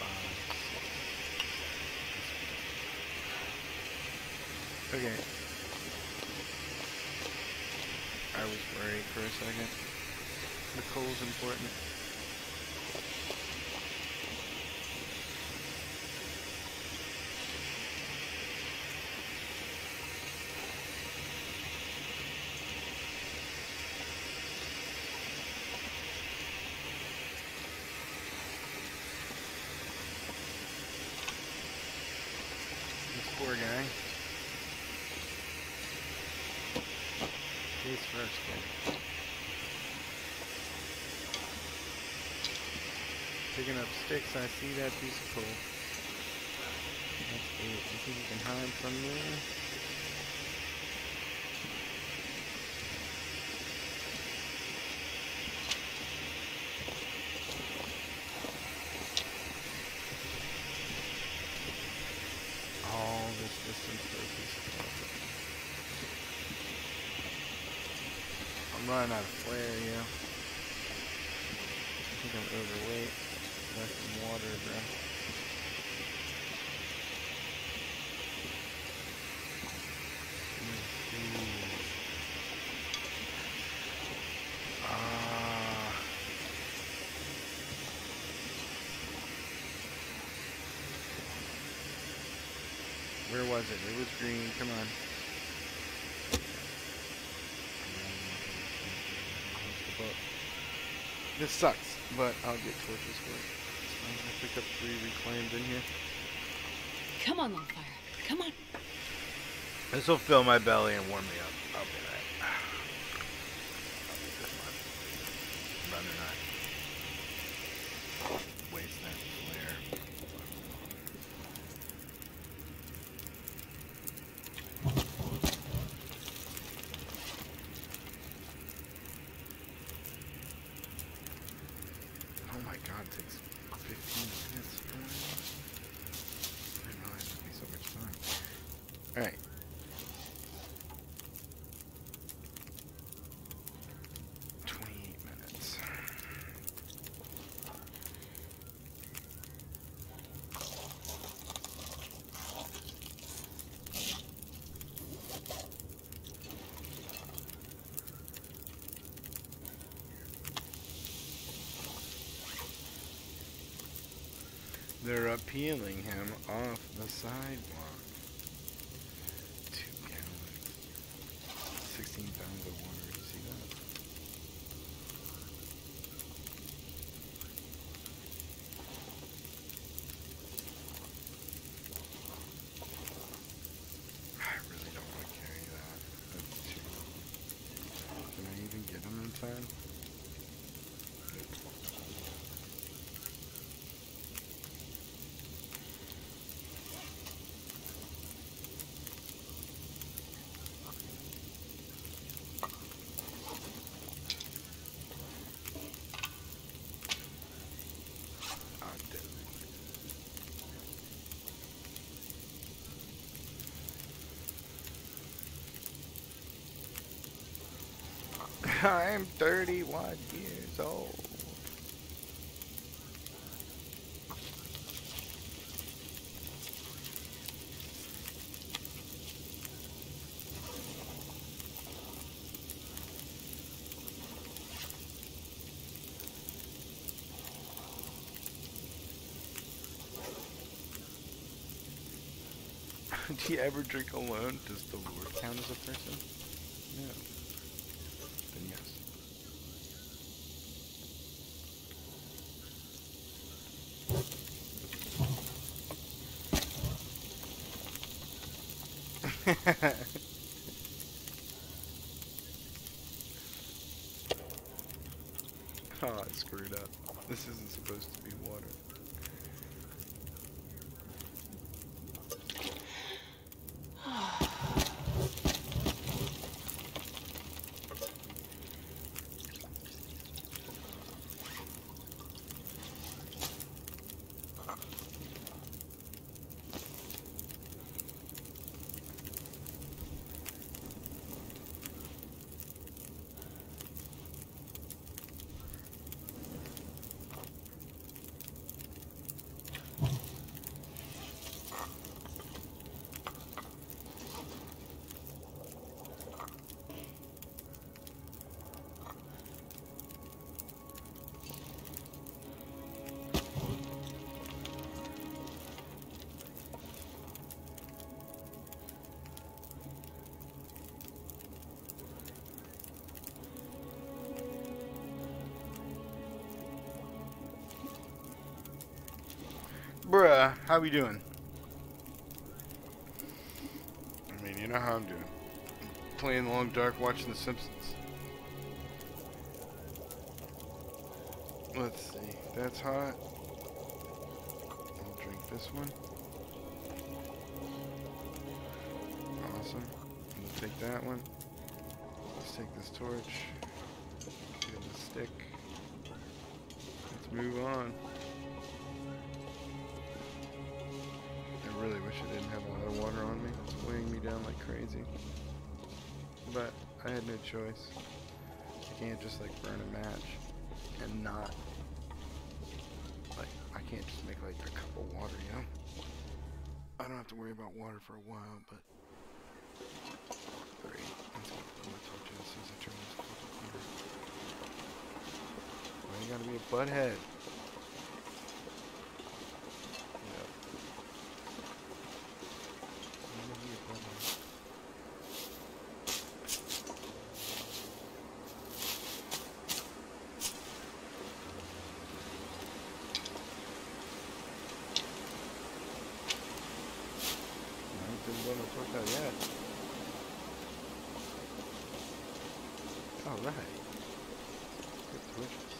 6. Okay. I was worried for a second. The coal's important. This poor guy. Face first, kid. Picking up sticks, I see that piece of coal. That's 8. You think you can hide from me? All this distance for a piece of coal. I'm running out of flare, yeah. I think I'm overweight. Left some water, bro. Where was it? It was green. Come on. This sucks, but I'll get torches for it. I'm gonna pick up 3 reclaimed in here. Come on, Longfire. Come on. This will fill my belly and warm me up. I'll be right. I'll be this much. Rather not waste that flare. Alright. They're appealing him off the sidewalk. 2 gallons. 16 pounds of water. You see that? I really don't want to carry that. That's too long. Can I even get him in time? I'm 31 years old. Do you ever drink alone? Does the Lord count as a person? No. Then yes. Oh, I screwed up. This isn't supposed to be water. Bruh, how we doing? I mean, you know how I'm doing. Playing Long Dark, watching The Simpsons. Let's see. That's hot. I'll drink this one. Awesome. We'll take that one. Let's take this torch. Get the stick. Let's move on. I really wish I didn't have a lot of water on me. It's weighing me down like crazy. But I had no choice. I can't just like burn a match and not like I can't just make like a cup of water, you know? I don't have to worry about water for a while, but great. Let's go put my torch in as soon as I turn this corner. Why you gotta be a butthead? Alright. Good torches.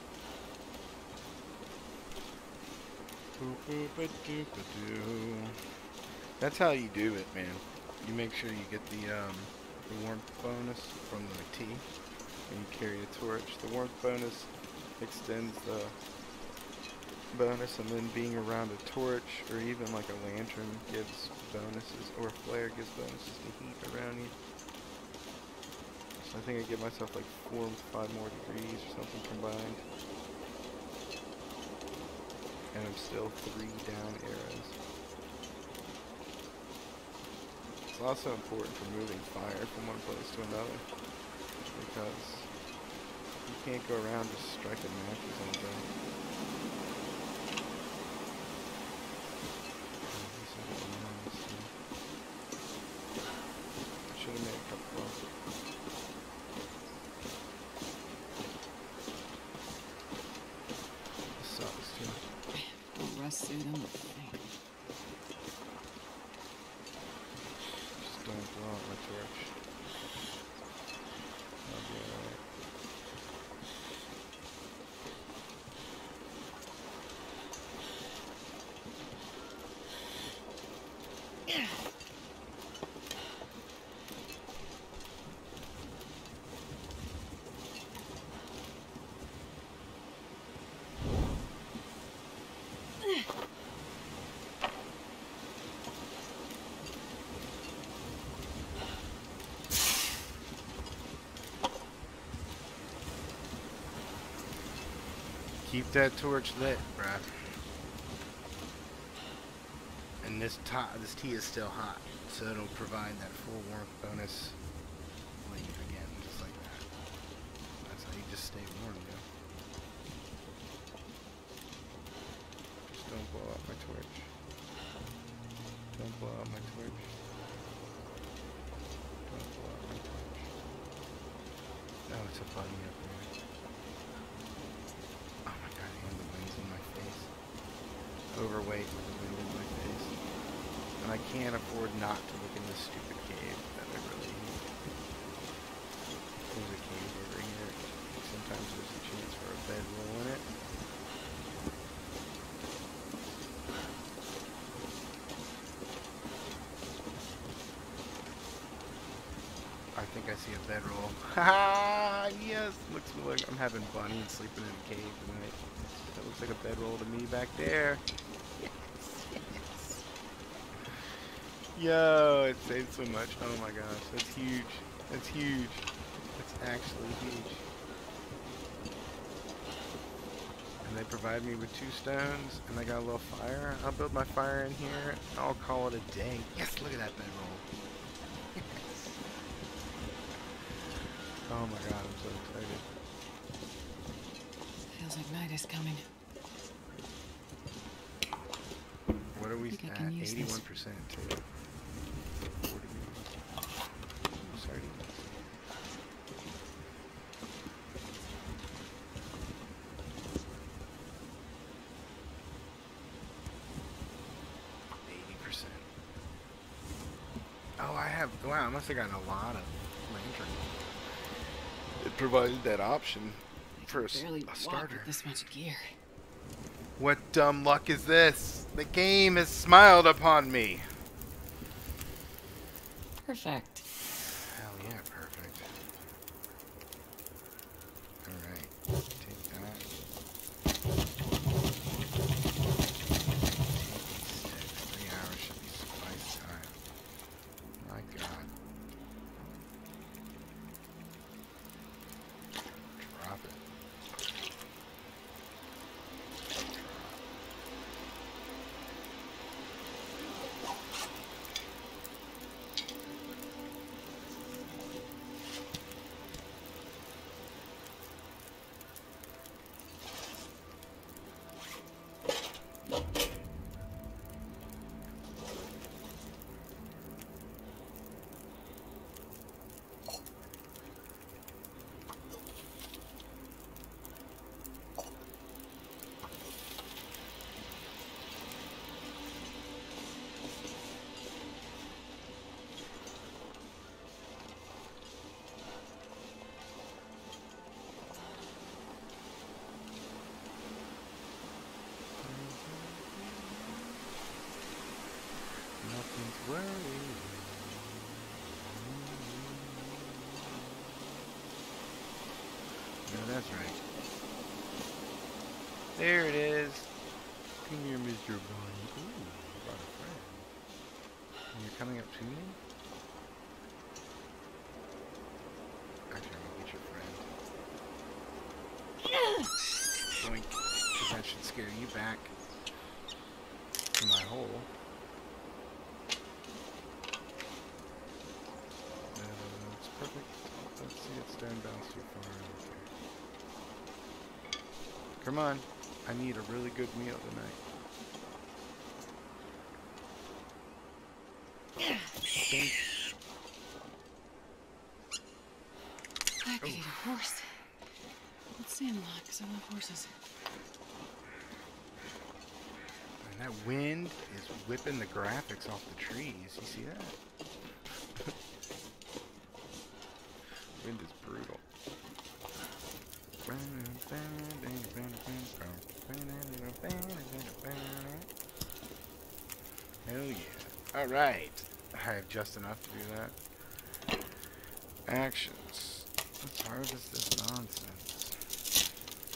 Boop-boop-a-doop-a-doo. That's how you do it, man. You make sure you get the warmth bonus from the tea, and you carry a torch. The warmth bonus extends the bonus, and then being around a torch or even like a lantern gives bonuses, or flare gives bonuses to heat around you. So I think I give myself like 4 or 5 more degrees or something combined. And I'm still 3 down arrows. It's also important for moving fire from one place to another, because you can't go around just striking matches all day. I should have made a couple more. This sucks too. Don't rust through them. Thing. Just don't blow out my torch. I'll be alright. Keep that torch lit, bruh. And this tea is still hot, so it'll provide that full warmth bonus. Leave again, just like that. That's how you just stay warm, yo. Just don't blow out my torch. Don't blow out my torch. Don't blow out my torch. Oh, it's a bunny up there. Oh my god, and the wind's in my face. Overweight with the wind in my face. And I can't afford not to look in this stupid cave that I really need. There's a cave over here. Sometimes there's a chance for a bedroll in it. I think I see a bedroll. Haha! Yes! Looks like I'm having Bunny and sleeping in a cave tonight. That looks like a bedroll to me back there. Yes! Yes! Yo! It saved so much. Oh my gosh. That's huge. That's huge. That's actually huge. And they provide me with 2 stones, and I got a little fire. I'll build my fire in here, and I'll call it a day. Yes! Look at that bedroll. Oh my god, I'm so excited. Feels like night is coming. What are we Think I at? can use 81% this. too. 40 minutes. Ooh, sorry. Oh, I have. Wow, I must have gotten a lot of lantern. It provided that option for Barely a walk starter. with this much gear. What dumb luck is this? The game has smiled upon me. Perfect. Hell yeah, perfect. Alright, take that. Sticks, 3 hours should be suffice time. My god. Drop it. Nothing's worrying. No, that's right. There it is. Come here, Mr. Bunny. Ooh, I brought a friend. coming up to me? Actually, I'm gonna get your friend. Boink. Because that should scare you back to my hole. It's perfect. Let's see it stand bounce too far. Okay. Come on. I need a really good meal tonight. Boink. I could eat a horse. Let's Sandlot, because I love horses. And that wind is whipping the graphics off the trees. You see that? Wind is brutal. Hell yeah. Alright. I have just enough to do that. Actions. Let's harvest this nonsense.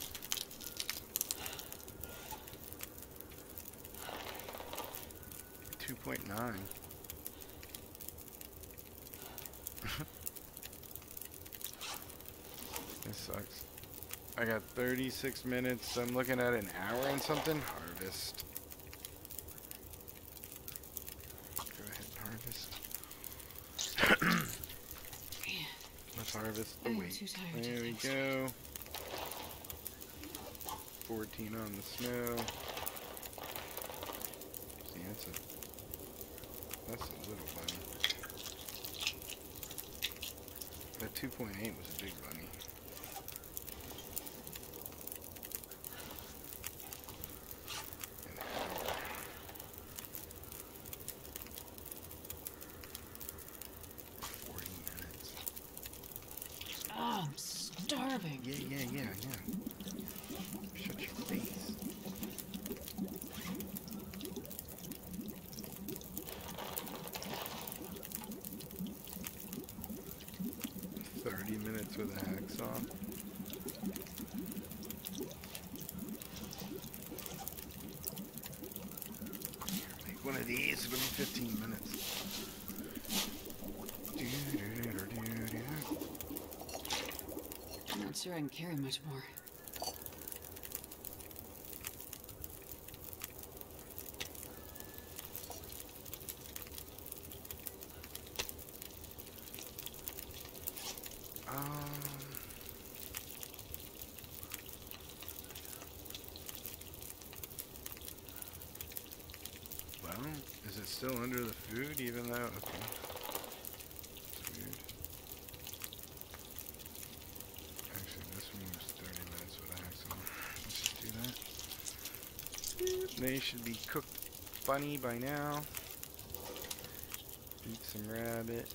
$2.9. This sucks. I got 36 minutes. I'm looking at an hour and something. Harvest. Go ahead and harvest. Let's harvest the wheat. There we go. 14 on the snow. See, that's a little bunny. That 2.8 was a big bunny. An hour. Oh, I'm starving. Yeah. Shut your face. Minutes with a hacksaw. Make one of these, it'll be 15 minutes. I'm not sure I can carry much more. Well, is it still under the food even though? Okay. It's weird. Actually, this one was 30 minutes with a hacksaw. Let's just do that. They should be cooked funny by now. Eat some rabbit.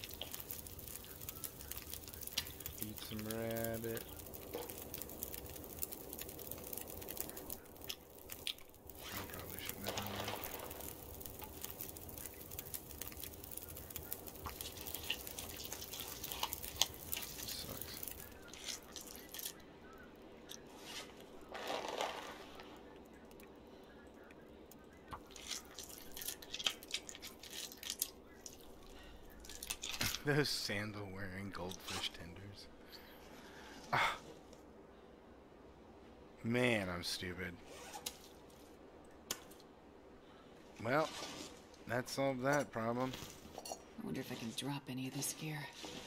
Eat some rabbit. I probably shouldn't have done that. This sucks. Those sandal-wearing goldfish tenders. Ah. Man, I'm stupid. Well, that solved that problem. I wonder if I can drop any of this gear.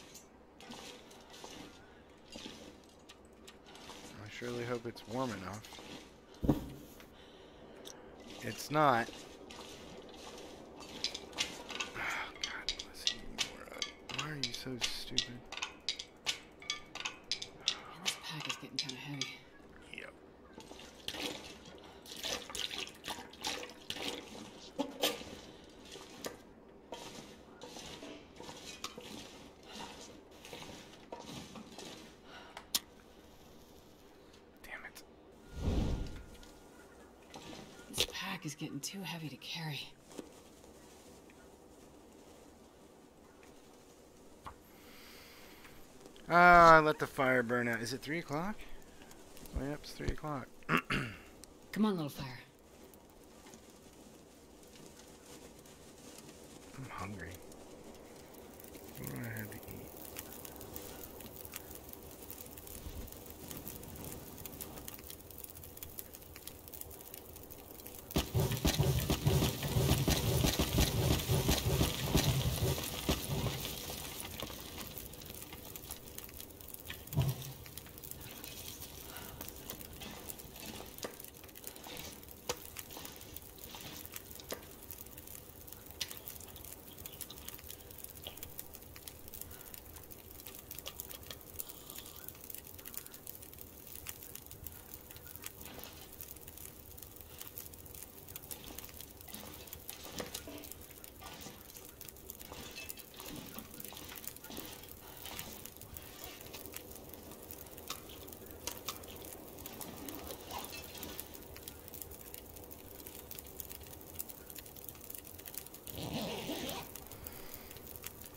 I surely hope it's warm enough. It's not. Oh, God, bless you, Mora. Why are you so stupid? This pack is getting kind of heavy. Yep. Damn it. This pack is getting too heavy to carry. Ah, I let the fire burn out. Is it 3 o'clock? Oh, yep, it's 3 o'clock. Come on, little fire. I'm hungry.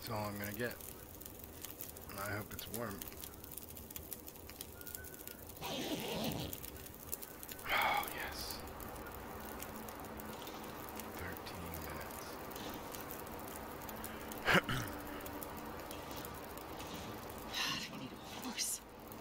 That's all I'm gonna get. I hope it's warm. Oh, yes. 13 minutes. God, I need a horse.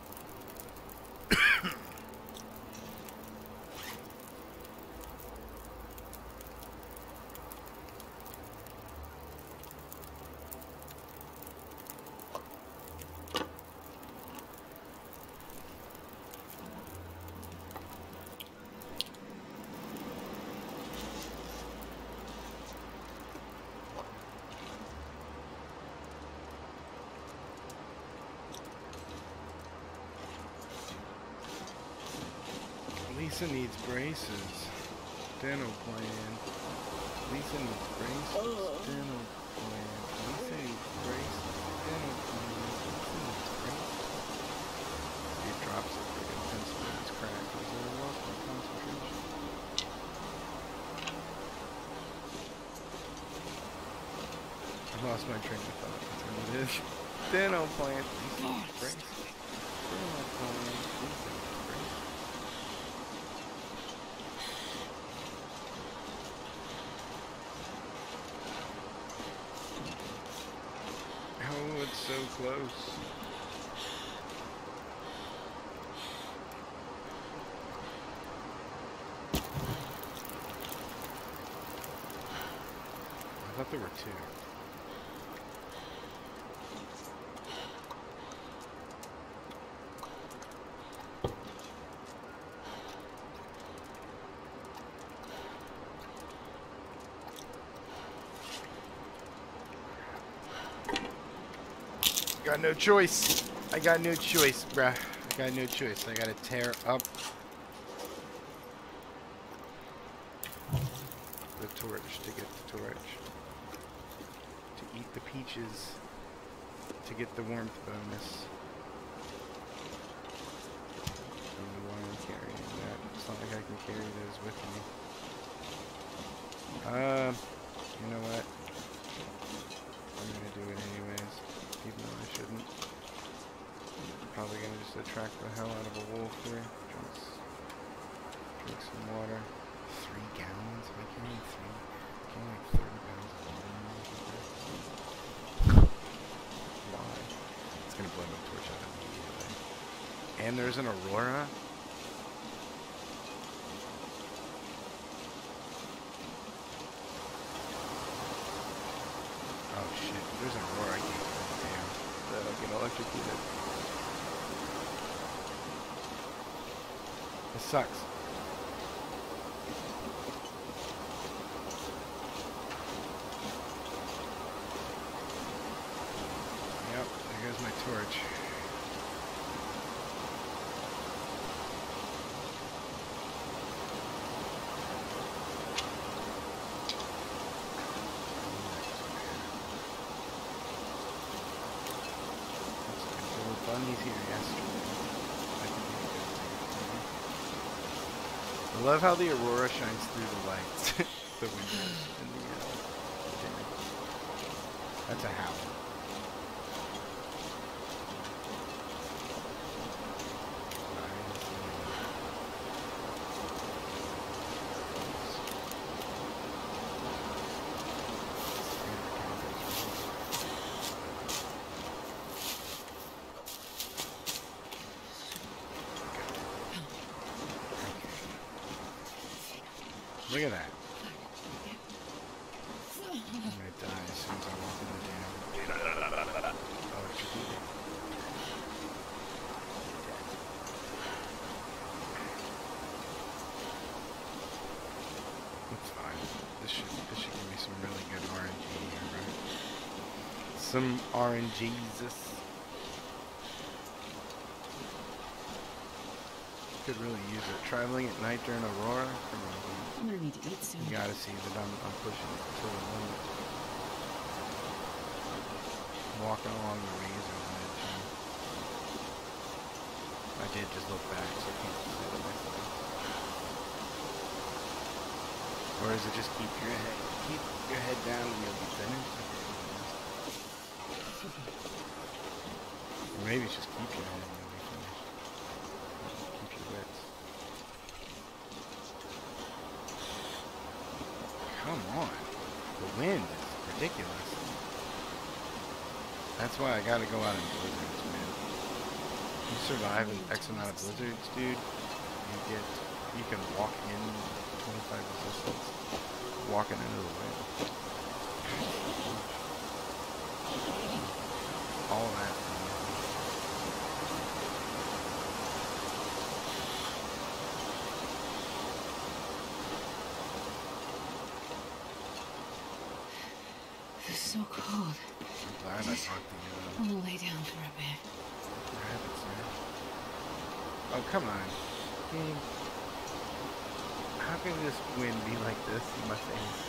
Lisa needs braces. Dental plan. Lisa needs braces. Dental plan. Lisa needs braces. Dental plan. Lisa needs braces. He drops it like a pencil in his crack. He's like, I lost my concentration. I lost my train of thought. That's what it is. Dental plan. Lisa needs braces. Dental plan. Lisa needs braces. Oh, it's so close. I thought there were two. Got no choice. I got no choice, bruh. I got no choice. I gotta tear up the torch to get the torch. To eat the peaches. To get the warmth bonus. I don't know why I'm carrying that. It's not like I can carry those with me. You know what? I'm gonna do it anyways. Even though I shouldn't. Probably gonna just attract the hell out of a wolf here. Drink some water. 3 gallons? Am I carrying 3? Carrying like 30 pounds of water. Why? It's gonna blow my torch out immediately. And there's an aurora? Oh shit, there's an aurora. I can't get electrocuted. This sucks. Yep, there goes my torch. Bunnies here yesterday. I love how the aurora shines through the lights, the windows, and the dinner. That's a howl. Look at that. I'm gonna die as soon as I walk in the damn. Oh, it should be there. That's fine. This should give me some really good RNG here, right? Some RNGesus. Could really use it. Traveling at night during aurora. I'm gonna need to eat soon. You gotta see that I'm pushing it to the limit. Walking along the razor's edge. I did just look back, so I can't see the next thing. Or is it just keep your head down and you'll be finished? Or maybe just keep your head and you'll be finished. Keep your wits. Come on. The wind is ridiculous. That's why I gotta go out in blizzards, man. You survive an X amount of blizzards, dude. You can walk in 25 resistance, walking into the wind. All of that. This is so cold. I'm glad I talked to I'm gonna lay down for a bit. rabbits, man. Oh, come on. How can this wind be like this in my face?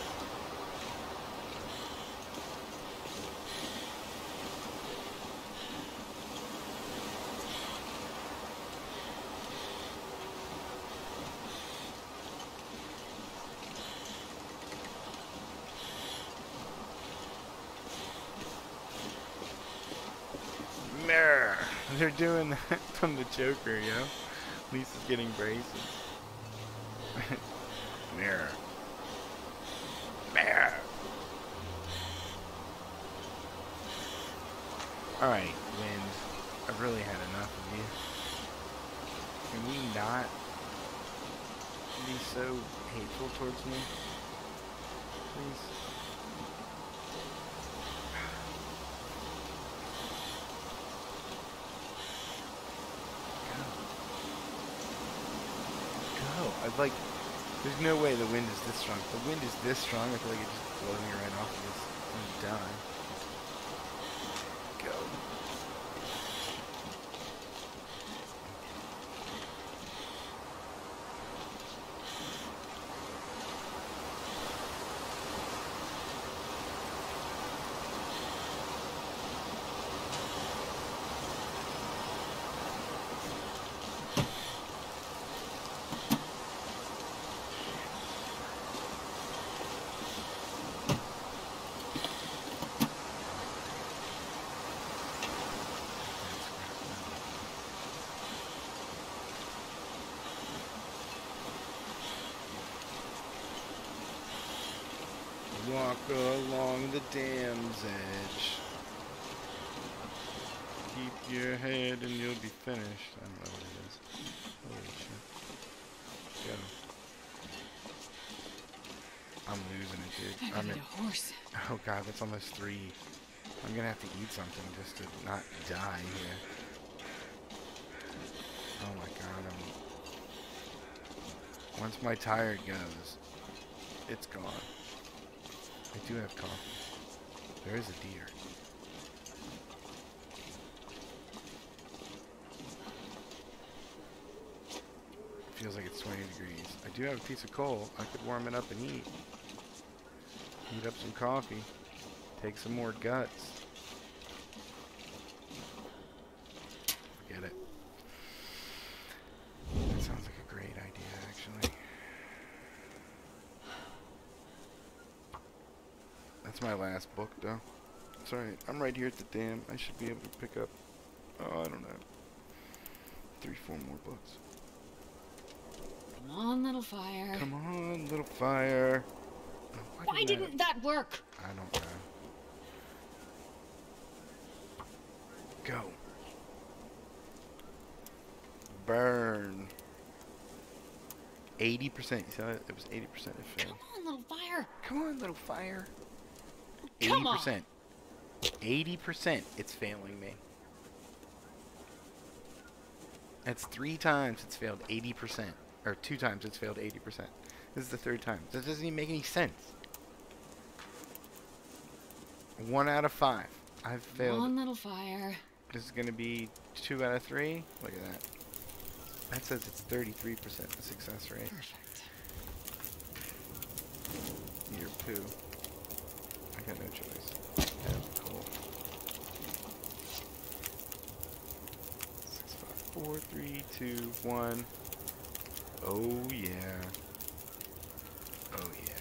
Mirror. They're doing that from the Joker, yo. Lisa's getting braces. Mirror. Mirror. Alright, wind. I've really had enough of you. Can we not be so hateful towards me? Please. I'd like, there's no way the wind is this strong. If the wind is this strong, I feel like it just blows me right off of this and die. Go. Walk along the dam's edge. Keep your head and you'll be finished. I don't know what it is. Holy shit. Go. I'm losing it, dude. I I'm need at, a horse. oh god, that's almost 3. I'm gonna have to eat something just to not die here. Oh my god, once my tire goes, it's gone. I do have coffee. There is a deer. Feels like it's 20 degrees. I do have a piece of coal. I could warm it up and eat. Heat up some coffee. Take some more guts. Forget it. That sounds like a great idea, actually. That's my last book, though. It's alright. I'm right here at the dam. I should be able to pick up, oh, I don't know, 3, 4 more books. Come on, little fire. Come on, little fire. Why didn't that work? I don't know. Go. Burn. 80%. You saw it? It was 80%. It failed. Come on, little fire. Come on, little fire. Come 80%. 80%. It's failing me. That's 3 times it's failed 80%. Or 2 times it's failed 80%. This is the 3rd time. That doesn't even make any sense. 1 out of 5. I've failed. Come on, little fire. This is going to be 2 out of 3. Look at that. That says it's 33% the success rate. Perfect. Your poo. I got no choice. Yeah, cool. 6, 5, 4, 3, 2, 1. Oh yeah. Oh yeah.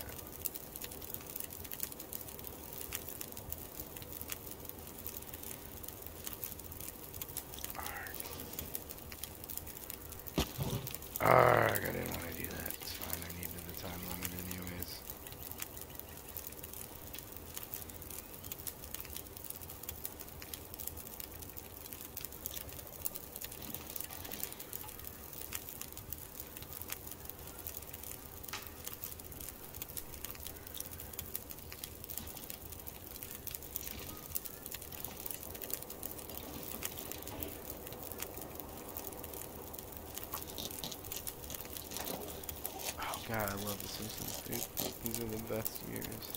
I didn't want to do that. It's fine. I needed the time limit anyways. God, I love The Simpsons, dude. These are the best years.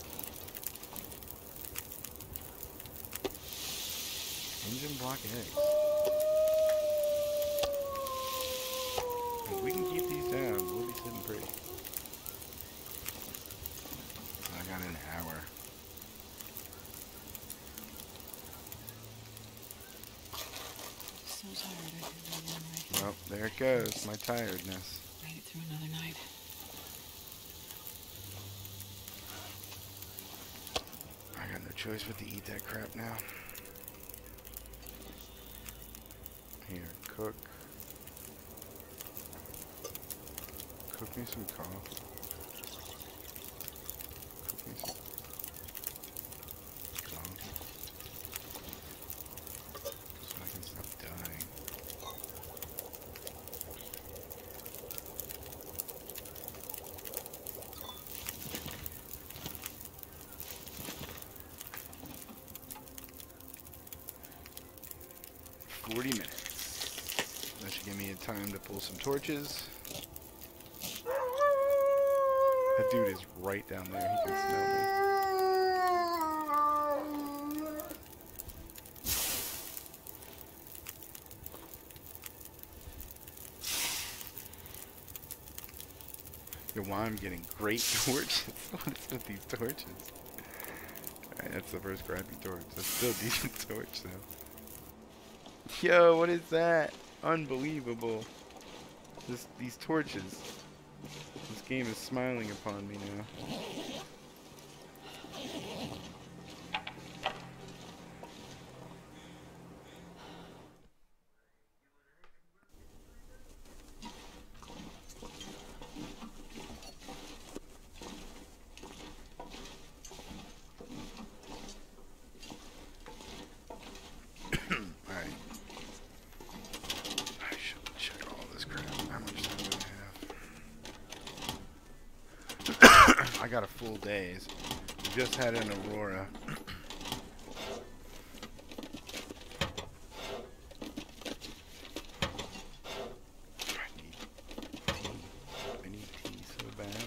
Engine block eggs. If we can keep these down, we'll be sitting pretty. I got an hour. So tired I could lay down right here. Well, there it goes, my tiredness. Made it through another night. I got no choice but to eat that crap now. Here, cook. Cook me some coffee. Cook me some coffee. So I can stop dying. That should give me a time to pull some torches. That dude is right down there. He can smell me. Yo, why I'm getting great torches. What is with these torches? Alright, that's the first crappy torch. That's still a decent torch, though. Yo, what is that? Unbelievable. These torches. This game is smiling upon me now. Alright. I should check all this crap. How much time do I have? I got a full days. We just had an Aurora. I need tea so bad.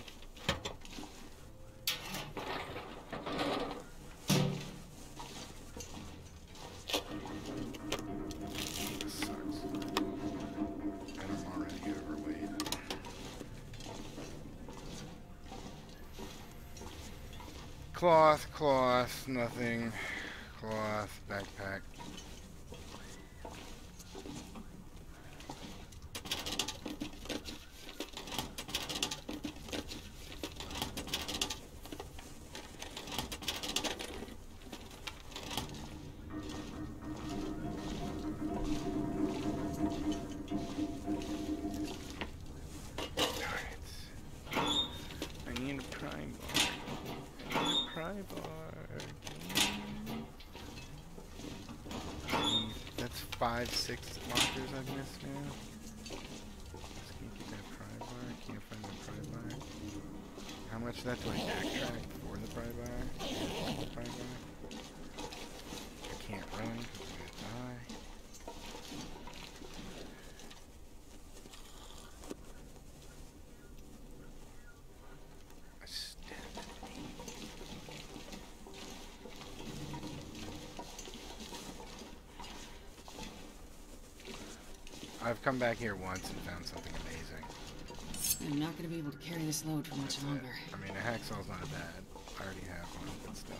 This sucks. And I'm already overweight. Cloth, nothing. Cloth, backpack. I need a pry bar. I need a pry bar. That's 5, 6 lockers I've missed now. Just can't get that pry bar. I can't find the pry bar. How much of that do I backtrack for the pry bar? The pry bar? I can't run because I'm gonna die. I stabbed it. I've come back here once and found something amazing. I'm not going to be able to carry this load for much That's it. longer. I mean, a hacksaw's not bad. I already have one, but still.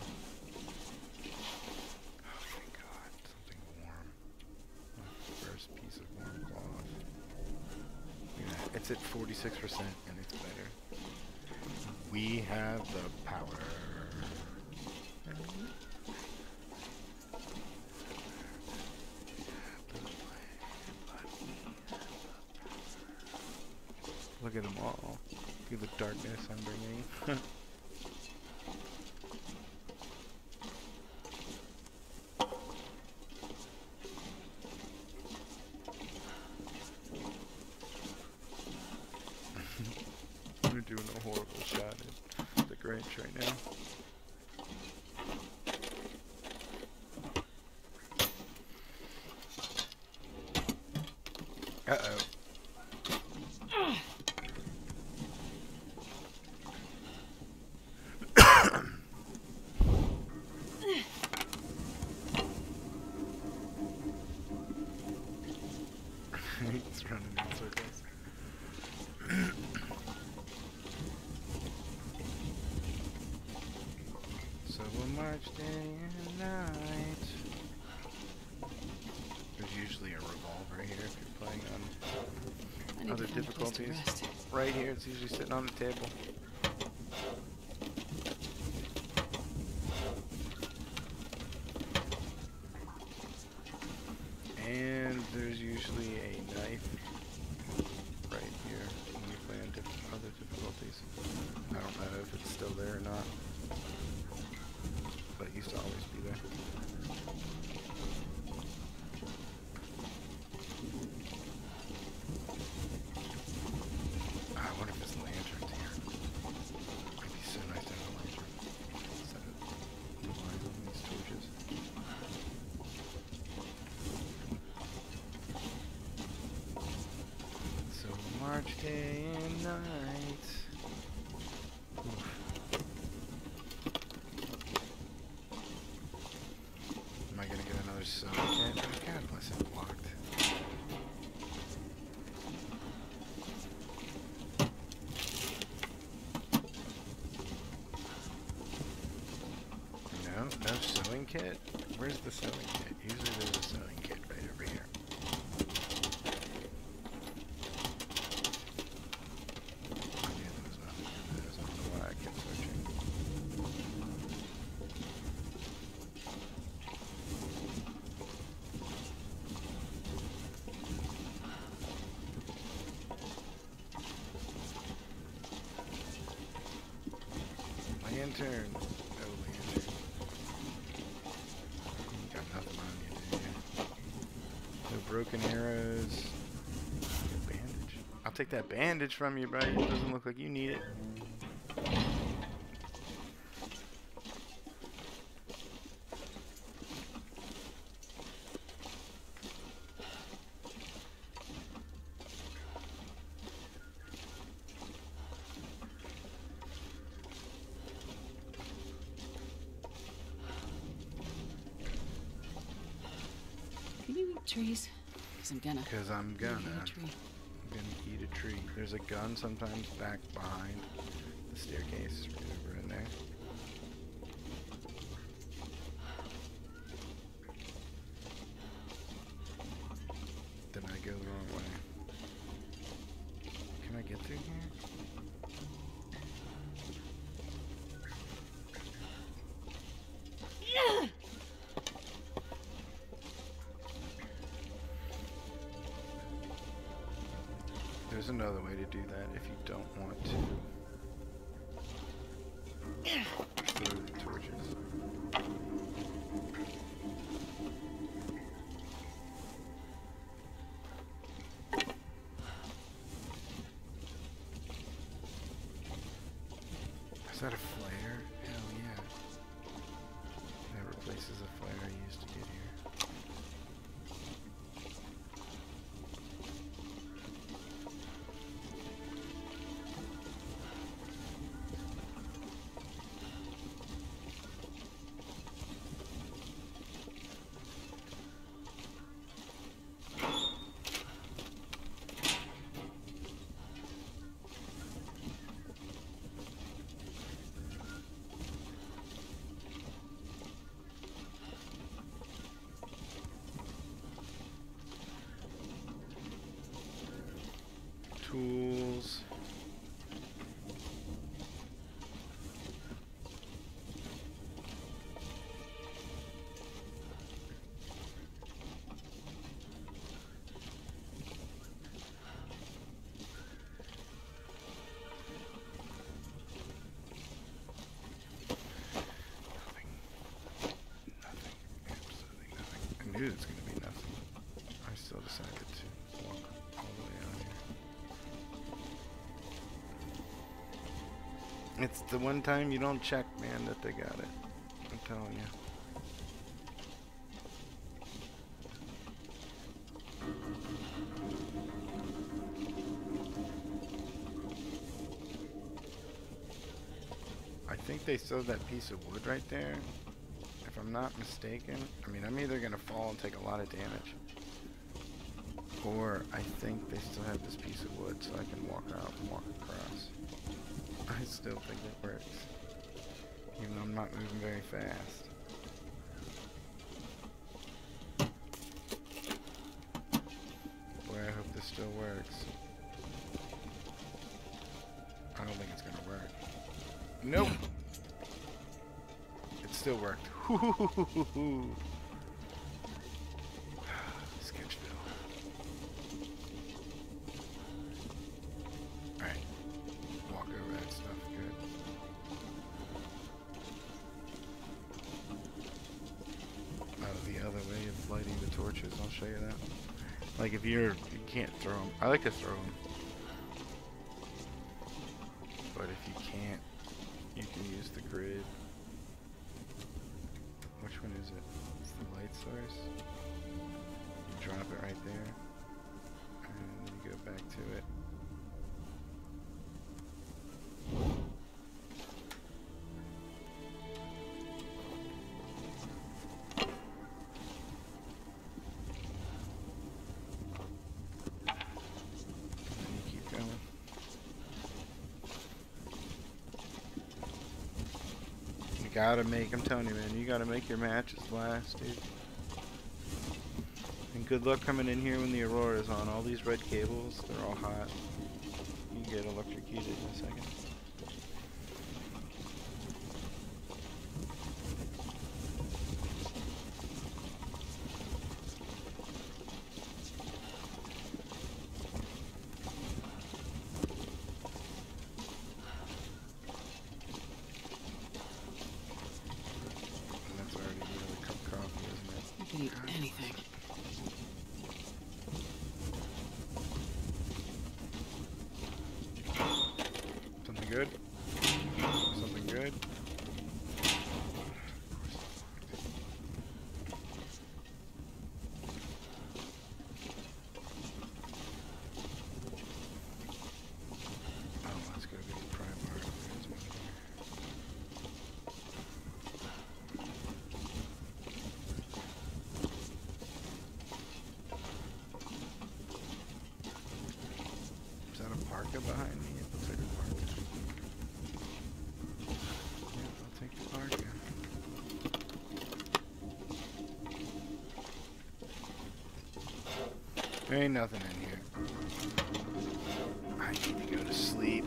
Oh, thank God. Something warm. First piece of warm cloth. Yeah, it's at 46% and it's better. We have the power. look at them all. Feel the darkness I'm bringing. We're doing a horrible shot at the Grinch right now. Uh-oh. He's running in circles. So we'll march day and night. There's usually a revolver here if you're playing on other difficulties. Right here, it's usually sitting on the table. And there's usually a knife right here when you play on other difficulties. I don't know if it's still there or not, but it used to always be there. I wonder if it's lanterns here. It'd be so nice to have a lantern instead of relying on these torches. So March day and night. Oof. Am I gonna get another sewing kit? God bless it, locked. No sewing kit? Where's the sewing kit? Usually there's a sewing kit right over here. Yeah, there was nothing in this. I don't know why I kept searching. Lantern. No lantern. Got nothing on you, do you? No broken arrows. No bandage. I'll take that bandage from you, buddy. It doesn't look like you need it. Can you eat trees? Because I'm gonna. Because I'm Eat a gonna tree. eat a tree. There's a gun sometimes back behind the staircase right over in there. Did I go the wrong way? Can I get through here? There's another way to do that if you don't want to throw the torches. Is that a flare? Hell yeah. That replaces a flare I used to get here. knew it's gonna be nothing. I still decided to walk all the way out here. It's the one time you don't check, man, that they got it. I'm telling you. I think they still have that piece of wood right there. If I'm not mistaken. I mean, I'm either gonna fall and take a lot of damage, or I think they still have this piece of wood so I can walk out and walk across. I still think it works, even though I'm not moving very fast. Boy, I hope this still works. I don't think it's gonna work. Nope. It still worked. Sketchville. Alright. Walk over that stuff. Good. Oh, the other way of lighting the torches. I'll show you that. Like if you can't throw them. I like to throw them. But if you can't, you can use the grid. Which one is it? It's the light source. You drop it right there, and you go back to it. And you keep going. Gotta make, I'm telling you, man, you gotta make your matches last, dude. And good luck coming in here when the Aurora is on. All these red cables, they're all hot. You can get electrocuted in a second. Eat anything. Something good? Something good? Oh, let's go get the prime part. There's one here. Is that a parka behind me? It looks like a parka. Yeah, I'll take the parka. There ain't nothing in here. I need to go to sleep.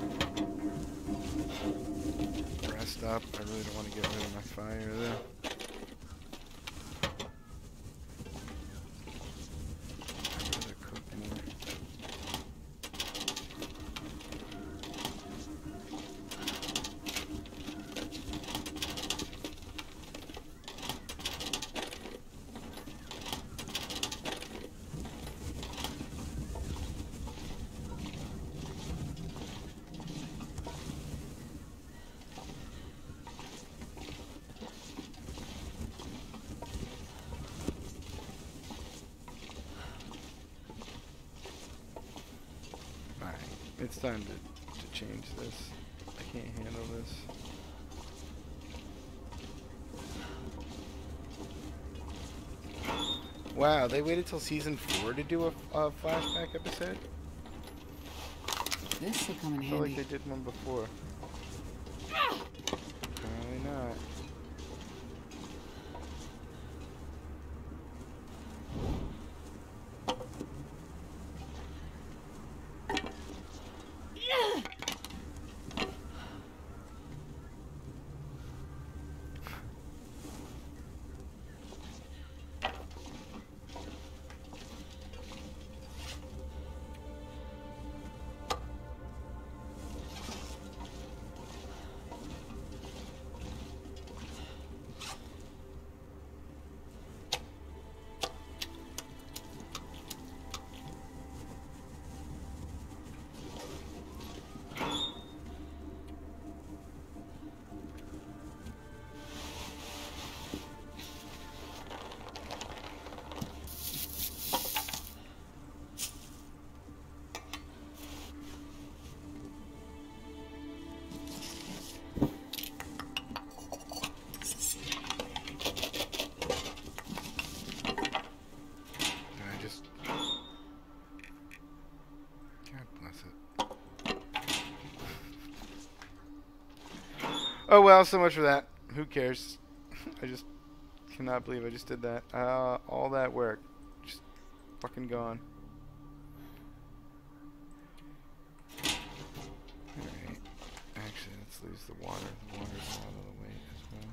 Rest up. I really don't want to get rid of my fire though. I'd rather cook more. It's time to change this. I can't handle this. Wow, they waited till season 4 to do a flashback episode? This will come in I feel like handy. they did one before. Apparently not. Oh well, so much for that. Who cares? I just cannot believe I just did that. All that work, just fucking gone. Alright. Actually, let's lose the water. The water's out of the way as well.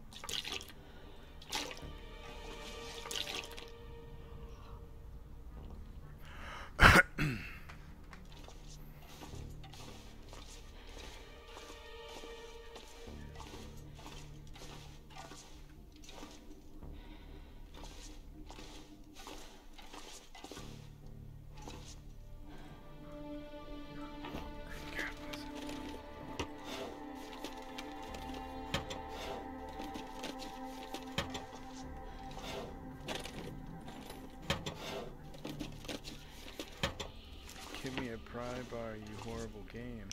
Give me a pry bar, you horrible game.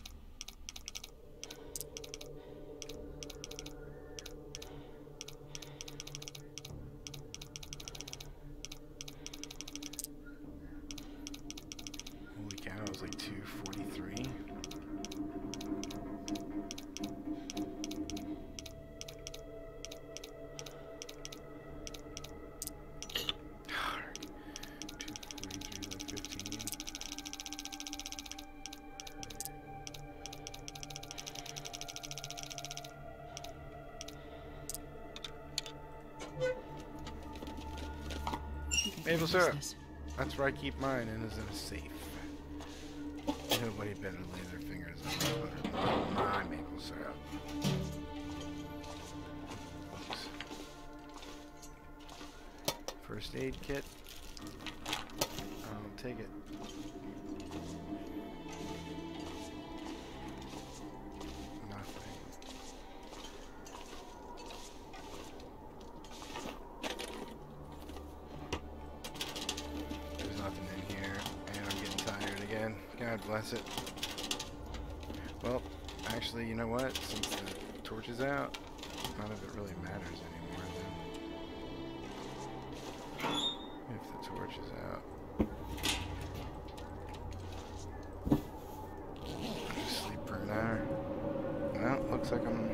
Holy cow, it was like 243. Maple syrup. That's where I keep mine, and is in a safe. Nobody better lay their fingers on my maple syrup. Oops. First aid kit. I'll take it. God bless it. Well, actually, you know what? Since the torch is out, none of it really matters anymore then. If the torch is out. Just sleep for an hour. Well, looks like I'm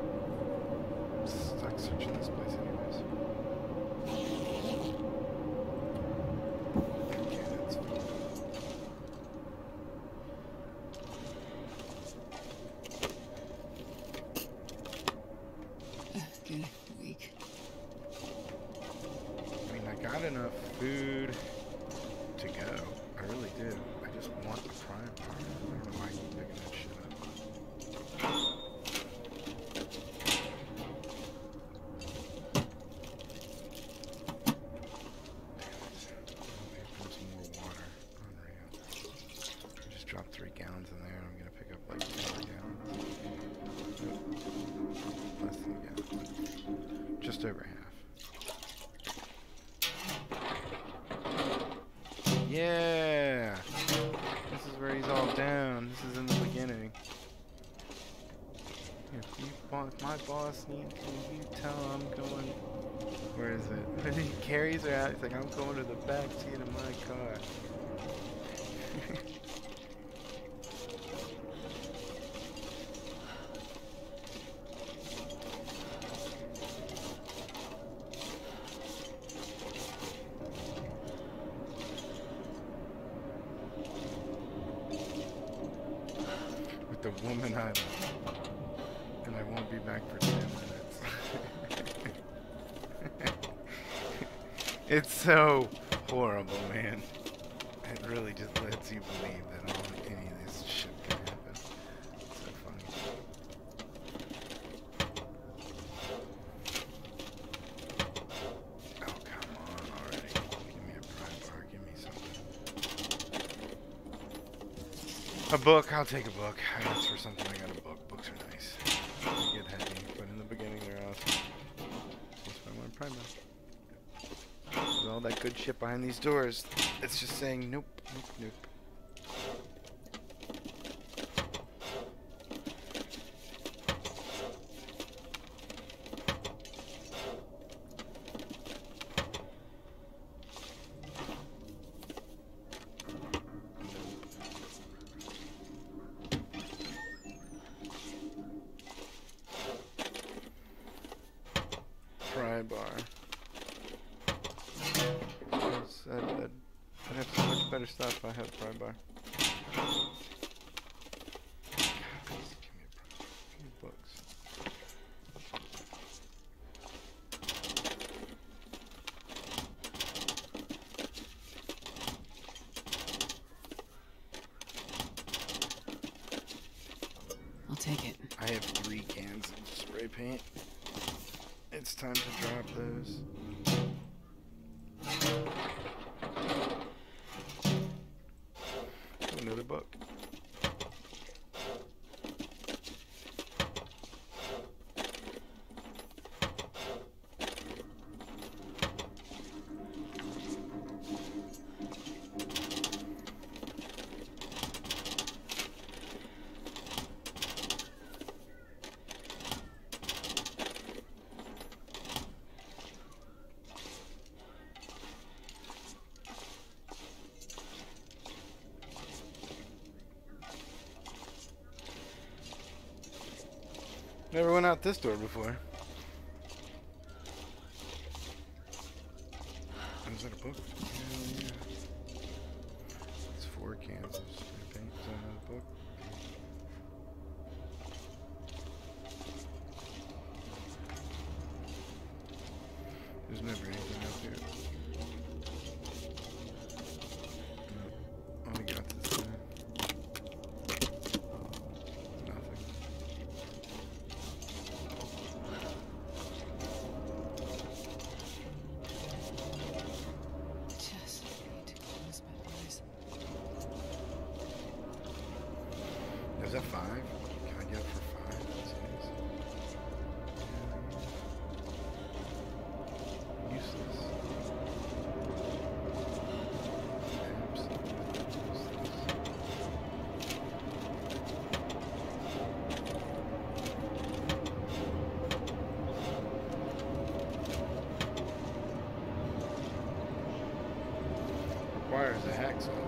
stuck searching this place anyways. Got enough food to go. I really do. I just want the prime bar. I don't know why I keep picking that shit up. Damn it. Some more water. Unreal. I just dropped 3 gallons in there and I'm gonna pick up like 4 gallons. Nope. Less than a gallon. Just over half. Yeah! This is where he's all down. This is in the beginning. If my boss needs me, you tell him I'm going... Where is it? When he carries her out, he's like, I'm going to the back seat of my car. The woman I love, and I won't be back for 10 minutes. It's so horrible, man. It really just lets you believe that any of this shit can happen. It's so funny. Oh, come on already. Give me a prime bar. Give me something. A book. I'll take a book. I asked for something. I got a book. Books are nice. They get heavy, but in the beginning they're awesome. That's why I want a prime bar. There's all that good shit behind these doors. It's just saying nope, nope, nope. this. I'd have so much better stuff if I had a pry bar. Give me books. I'll take it. I have 3 cans of spray paint. It's time to drop those. Another book. Never went out this door before. Is that a book? Hell yeah. It's 4 cans of spray paint. Is that another book? There's never anything up here. No. All we got this time. Nothing. Just need to close my eyes. Is that 5? Can I get it for 5? That's useless. Absolutely useless. Requires a hacksaw.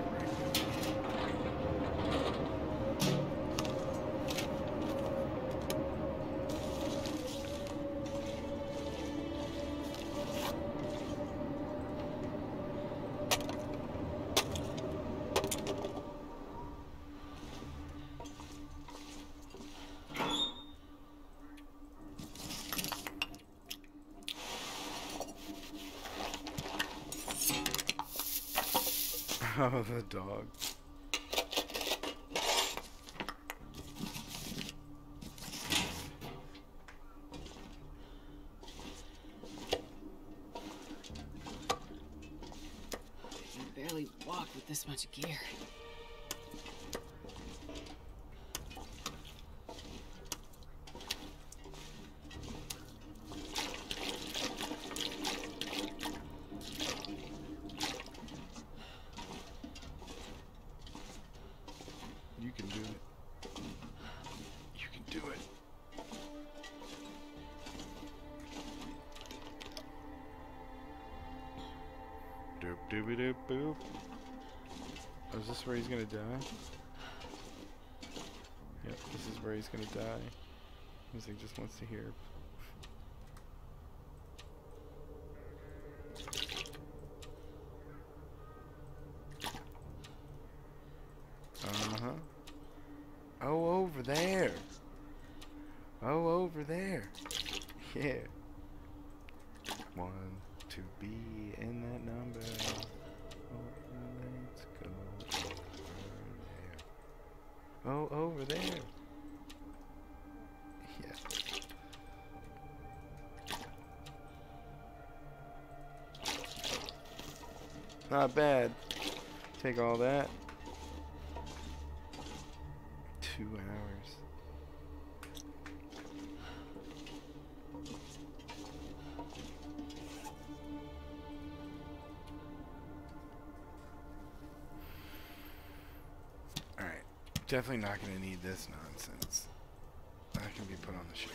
Oh, the dog. I can barely walk with this much gear. You can do it. You can do it. Doop doopy doop boop. Oh, is this where he's gonna die? Yep, this is where he's gonna die. He just wants to hear. Uh-huh. Oh, over there. Oh, over there. Yeah. Want to be in that number. Oh, let's go over there. Oh, over there. Yeah. Not bad. Take all that. 2 hours. Alright. Definitely not going to need this nonsense. That can be put on the shelf.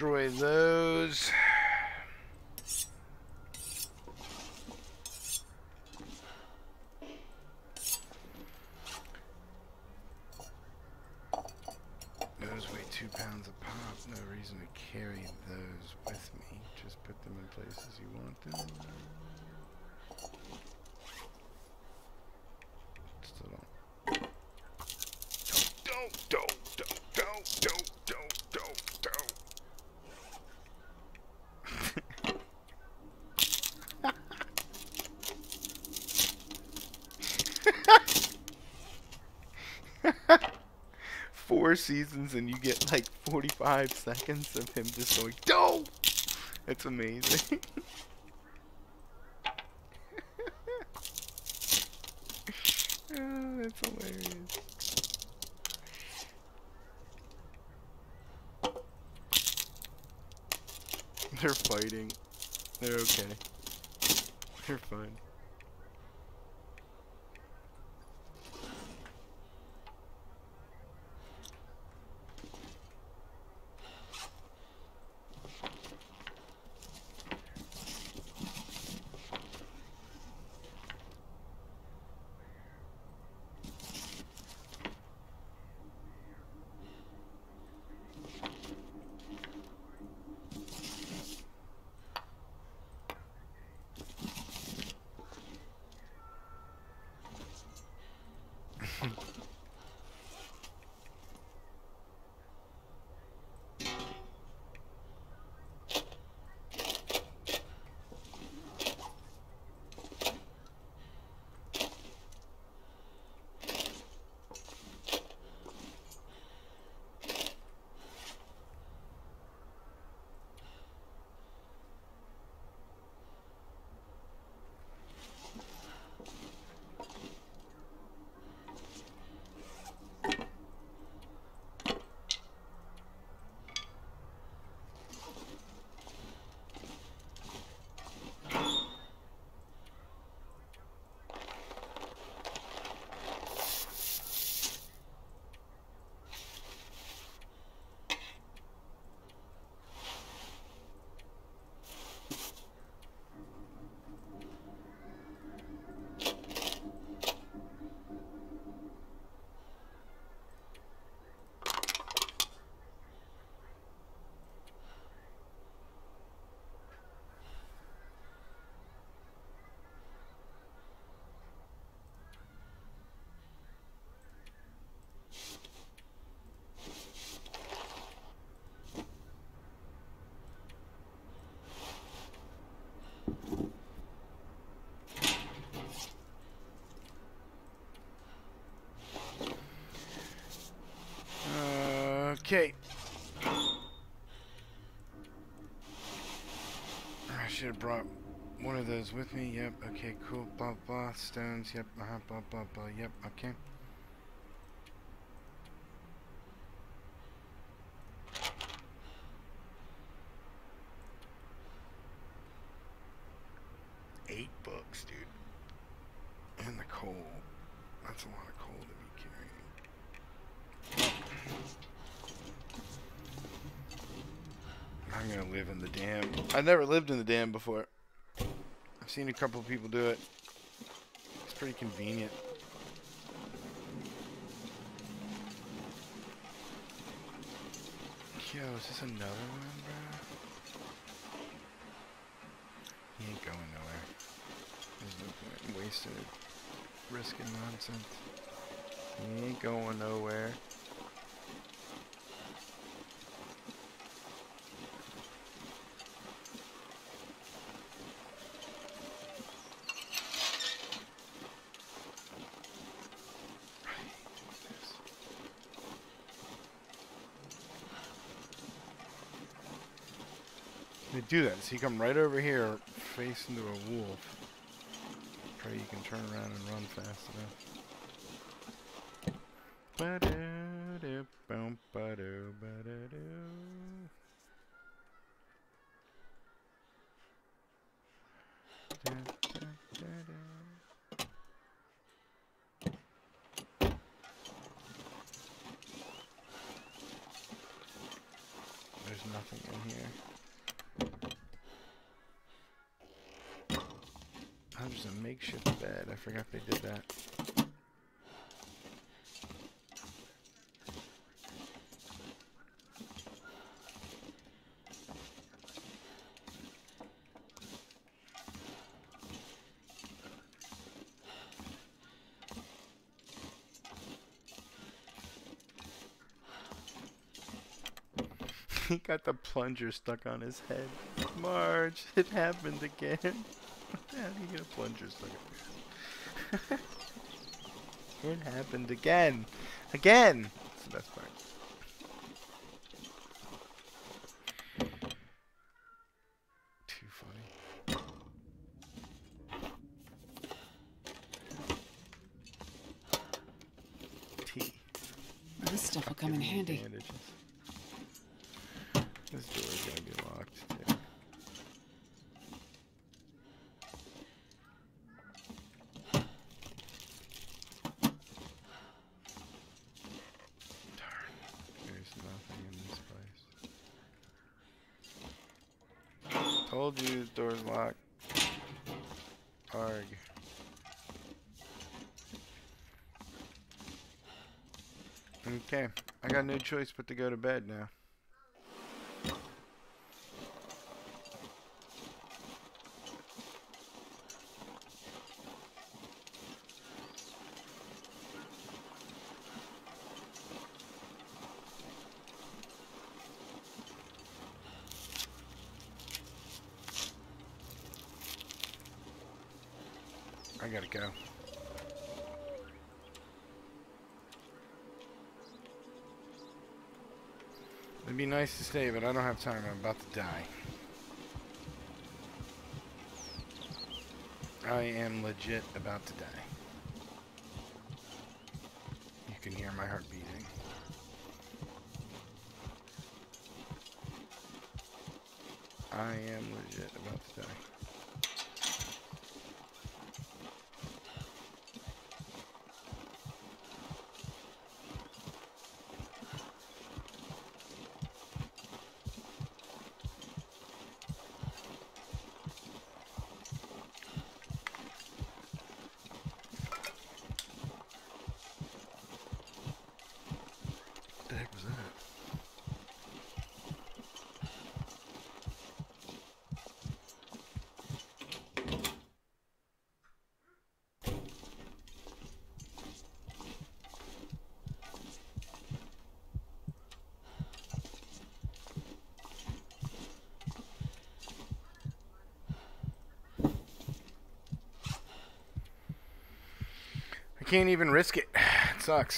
destroy those. Those weigh 2 pounds a pop. No reason to carry those with me. Just put them in places you want them. Still don't. Don't. 4 seasons and you get like 45 seconds of him just going, "Don't!" It's amazing. Oh, that's hilarious. They're fighting. They're okay. They're fine. Okay. I should have brought one of those with me. Yep. Okay. Cool. Blah blah. Stones. Yep. Blah blah blah. Yep. Okay. $8, dude. And the coal. That's a lot of coal to be carrying. I'm gonna live in the dam. I've never lived in the dam before. I've seen a couple of people do it. It's pretty convenient. Yo, is this another one, bro? He ain't going nowhere. There's no point in wasting it. Risking nonsense. He ain't going nowhere. They do that. So you come right over here, face into a wolf. Pray you can turn around and run fast enough. Ba-do-do, boom, ba-do, ba-da-do. There's nothing in here. Oh, there's a makeshift bed. I forgot they did that. He got the plunger stuck on his head. Marge, it happened again. How do you get a plunger stuck on your head? It happened again. Again! That's the best part. Too funny. Tea. This stuff will come in Give me handy. bandages. This door is gonna be locked too. Darn. There's nothing in this place. Told you the door's locked. Arg. Okay. I got no choice but to go to bed now. I gotta go. It'd be nice to stay, but I don't have time. I'm about to die. I am legit about to die. You can hear my heart beating. I am legit about to die. What the heck was that? I can't even risk it. It sucks.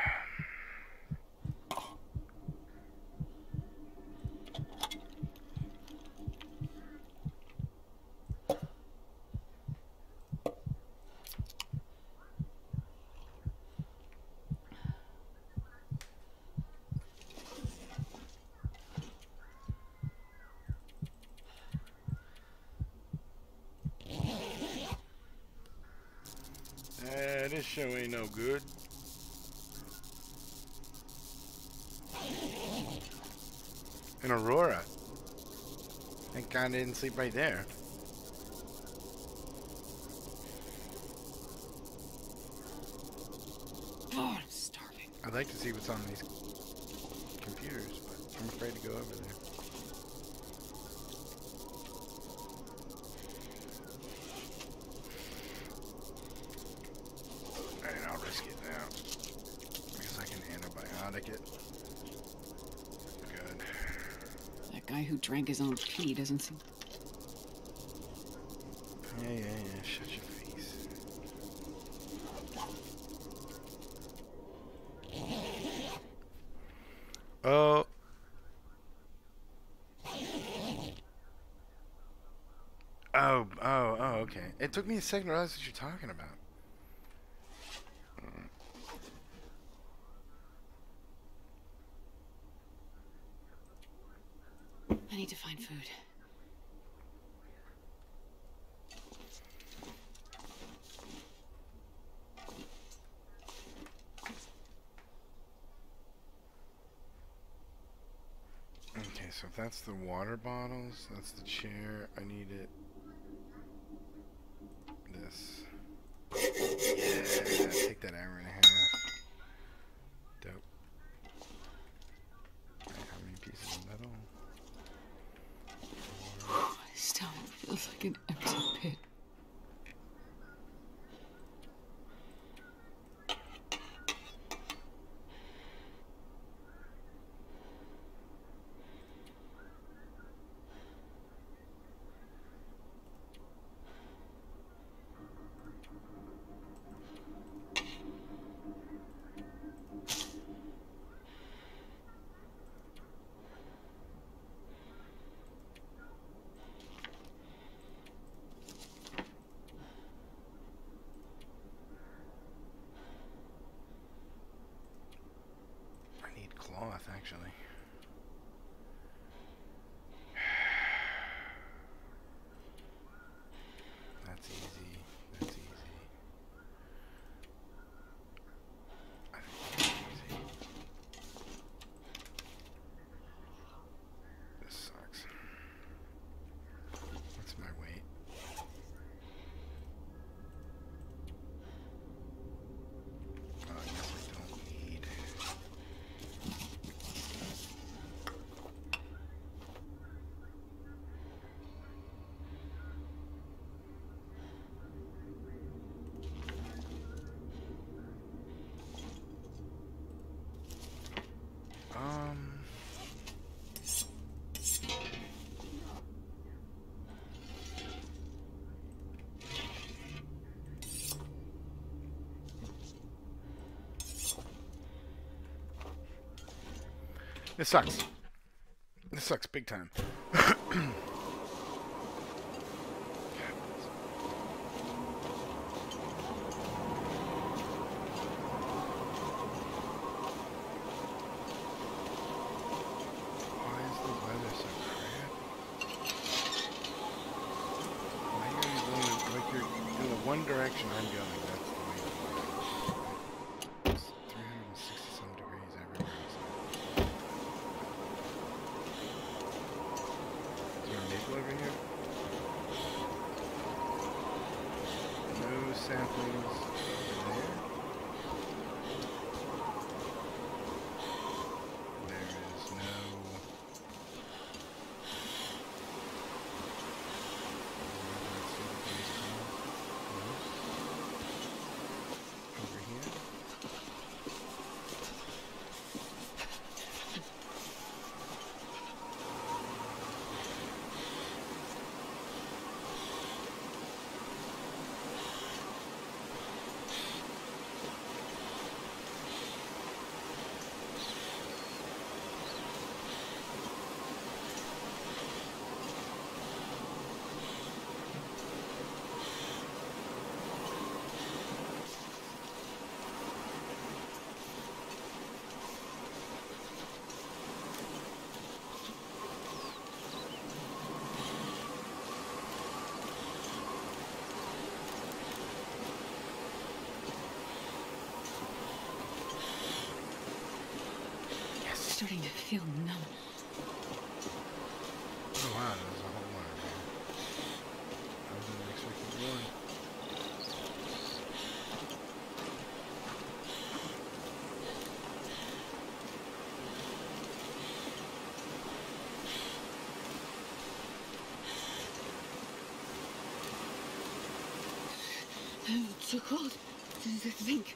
This show ain't no good. An Aurora. Thank God I didn't sleep right there. Oh, I'm starving. I'd like to see what's on these computers, but I'm afraid to go over there. Alright, I'll risk it now. Because I can antibiotic it. Good. That guy who drank his own pee doesn't seem... Yeah. Shut your face. Oh. Oh, okay. It took me a second to realize what you're talking about. I need to find food. Okay, so so if that's the water bottles, that's the chair. I need it. This. Yeah, take that hour and a half. Dope. Alright, how many pieces of metal? My stomach feels like an empty pit. I need cloth, actually. That's easy. That's easy. I think that's easy. This sucks. What's my weight? Oh, I guess I don't need. This sucks. This sucks big time. Why is the weather so crap? Why are you going like you're in the one direction I'm going? That's the way it's 360 some degrees everywhere. Is there a maple over here? No saplings over there. There is no. Over here. Starting to feel numb. Oh wow, there's a whole lot of there. I wasn't expecting one. It's so cold. Think.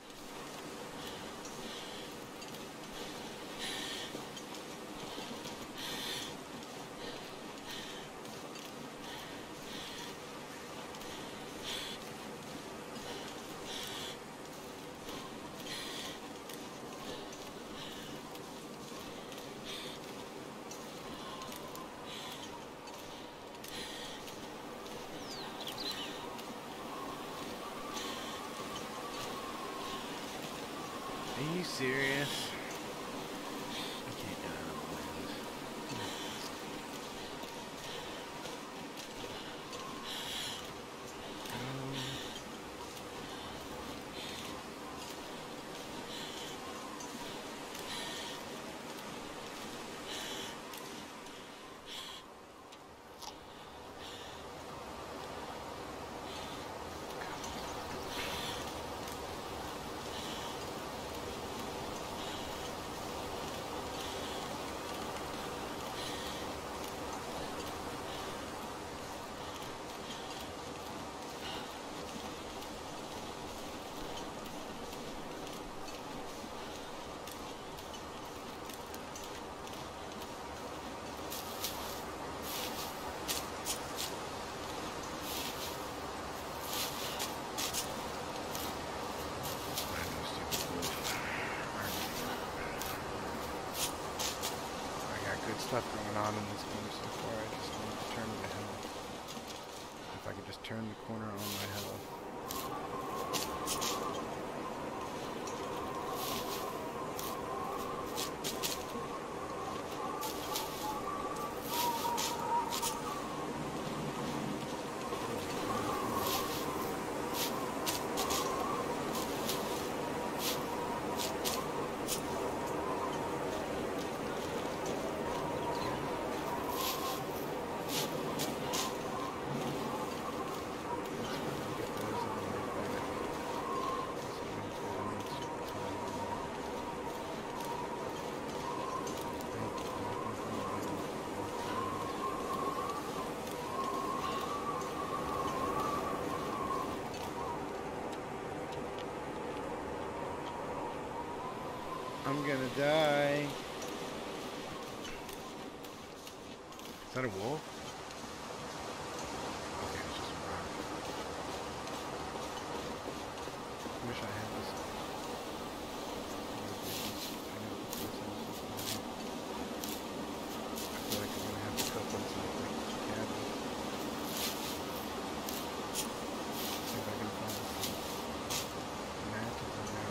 Are you serious? I can't get out of the wind. stuff going on in this game so far. I just need to turn my health. If I could just turn the corner on my health. I'm gonna die. Is that a wolf? Okay, it's just a rock. I wish I had this. I feel like I'm gonna have to cook inside the cabin. See if I can find some matches in there.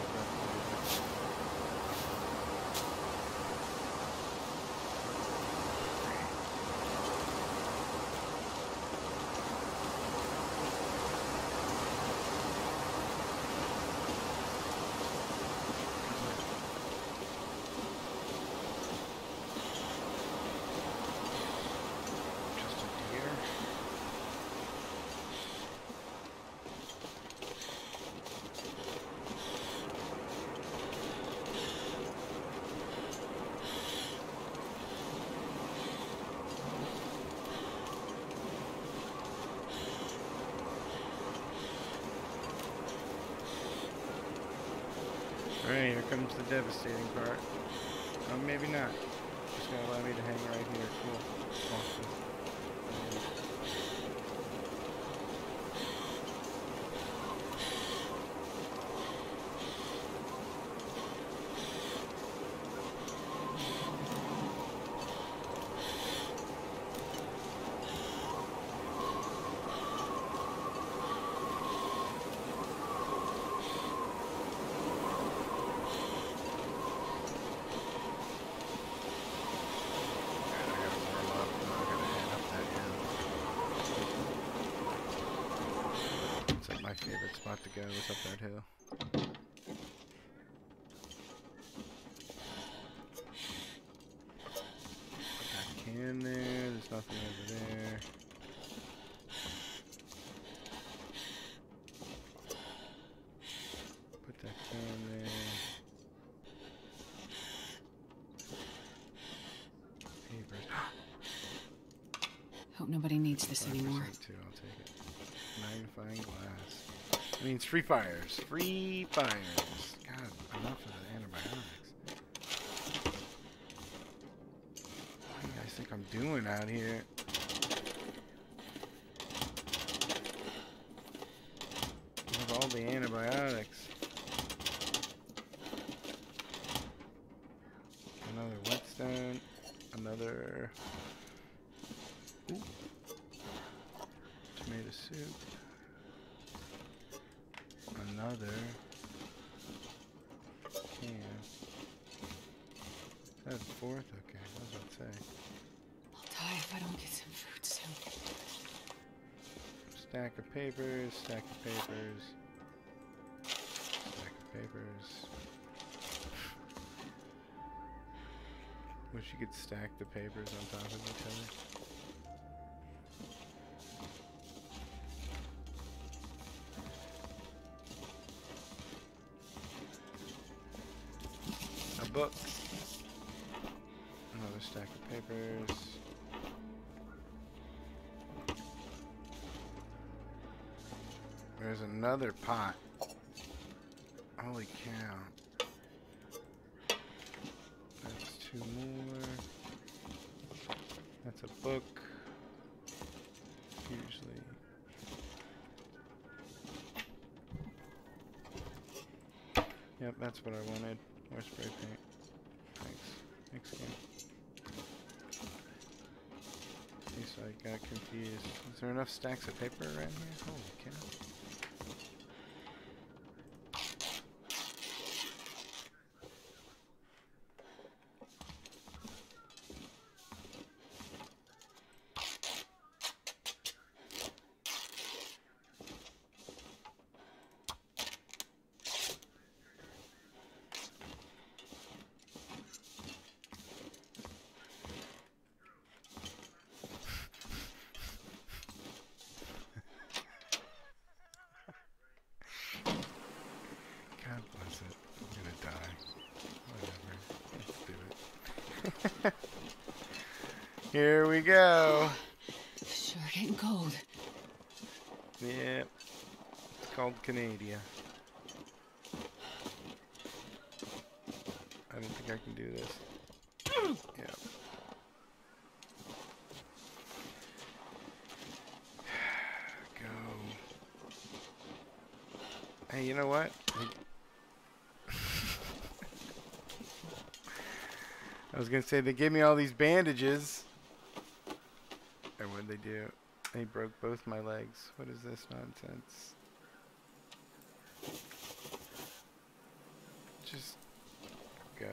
Alright, here comes the devastating part. Oh, maybe not. Just gonna allow me to hang right here. Cool. Awesome. My favorite spot to go is up that hill. Put that can there, there's nothing over there. Put that can there. Papers. Hope nobody needs this anymore. Too, I'll take it. Magnifying glass. I mean, free fires. Free fires. God, enough of the antibiotics. What do you guys think I'm doing out here? With all the antibiotics. Another whetstone. Another... Ooh. Tomato soup. Another can. Is that a fourth? Okay, what was I about to say? I'll die if I don't get some food soon. Stack of papers, stack of papers, stack of papers. Wish you could stack the papers on top of each other. Book. Another stack of papers. There's another pot. Holy cow. That's two more. That's a book. Usually. Yep, that's what I wanted. More spray paint. Thanks. Thanks again. see, so I got confused. Is there enough stacks of paper around here? Holy cow. God bless it. I'm gonna die. Whatever. Let's do it. Here we go. Sure getting cold. Yep. It's called Canada. I don't think I can do this. Yep. Go. Hey, you know what? I was gonna say they gave me all these bandages. And what'd they do? They broke both my legs. What is this nonsense? Just go.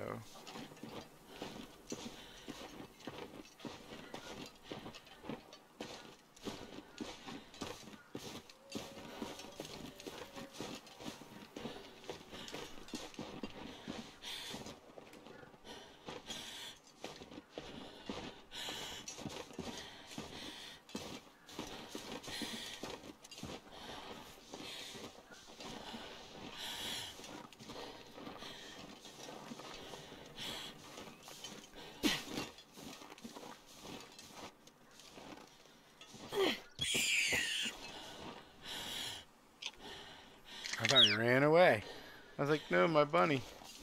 I thought you ran away. I was like, no, my bunny.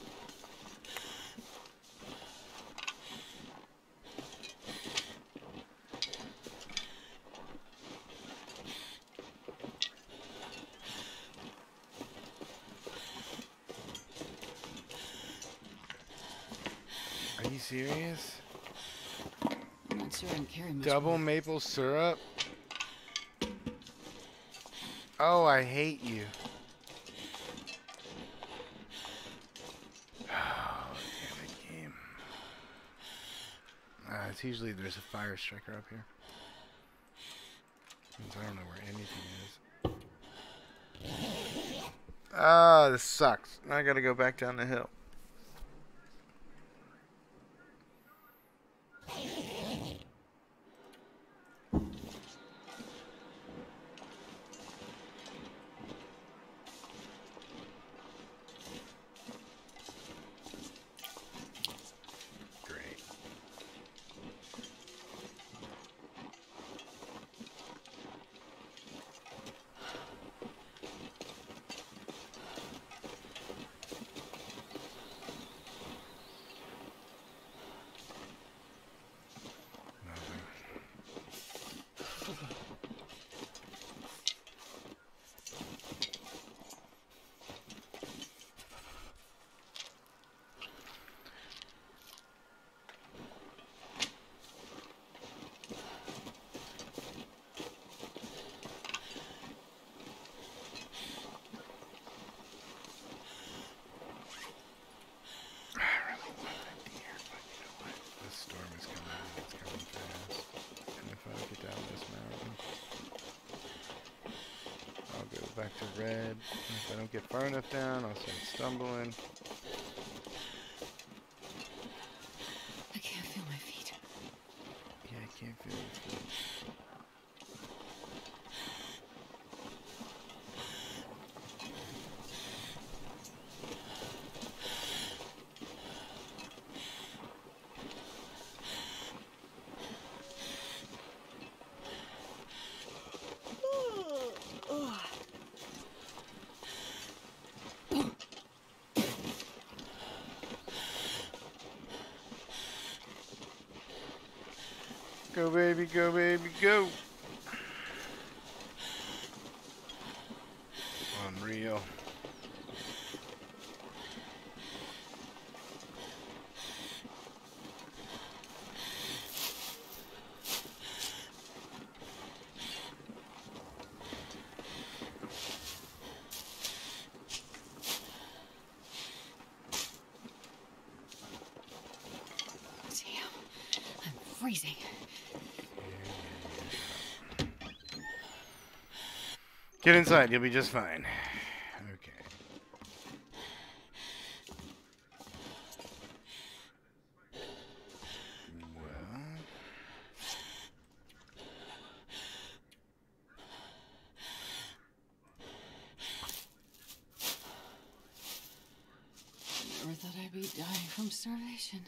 Are you serious? I'm not sure I can carry much Double more. maple syrup? Oh, I hate you. Oh, damn it, game. It's usually there's a fire striker up here. Means I don't know where anything is. Ah, this sucks. Now I gotta go back down the hill. Great. Nothing. I really want that deer, but you know what? This storm is coming and it's coming fast. And if I get down this mountain, I'll go back to red. And if I don't get far enough down, I'll start stumbling. I can't feel my feet. Yeah, I can't feel it. Go, baby, go, baby, go. Unreal. freezing. Get inside, you'll be just fine. Okay. Well. I never thought I'd be dying from starvation.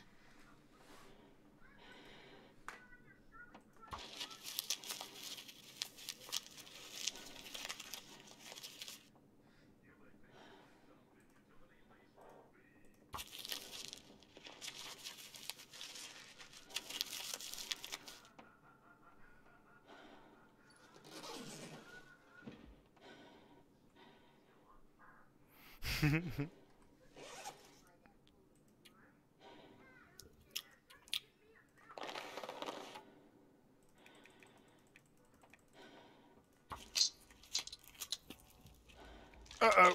Uh-oh.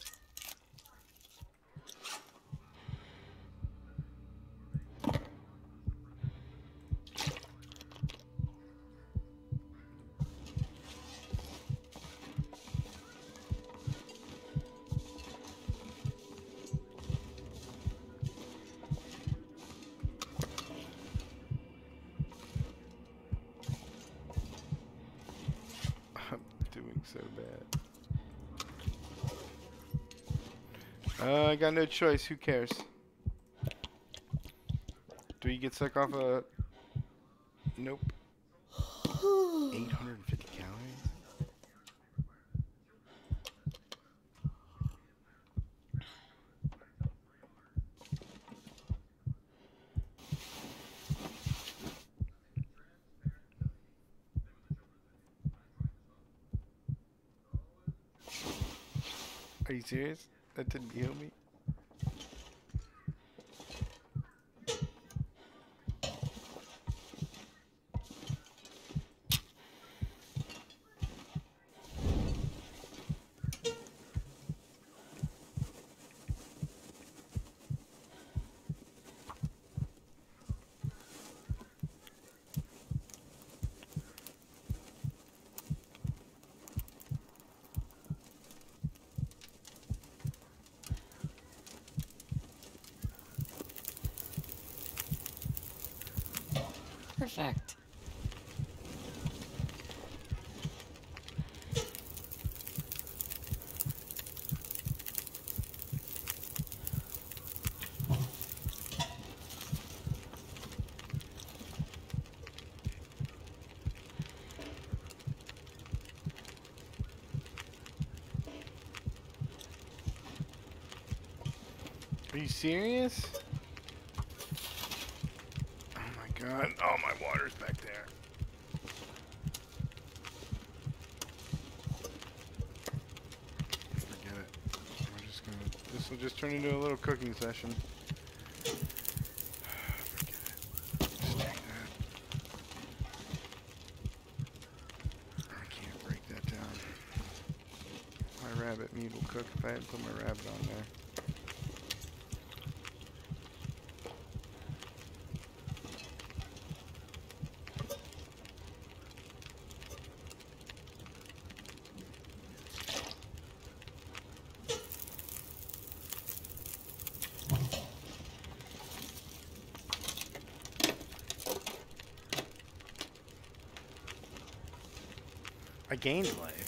I'm doing so bad. I got no choice. Who cares? Do you get sick off a... Nope. 850 calories? Are you serious? That didn't heal me? Perfect. Are you serious? Oh my god. Oh, my water's back there. Forget it. We're just gonna... This will just turn into a little cooking session. Forget it. Just take that. I can't break that down. My rabbit meat will cook if I hadn't put my rabbit on there. I gained life.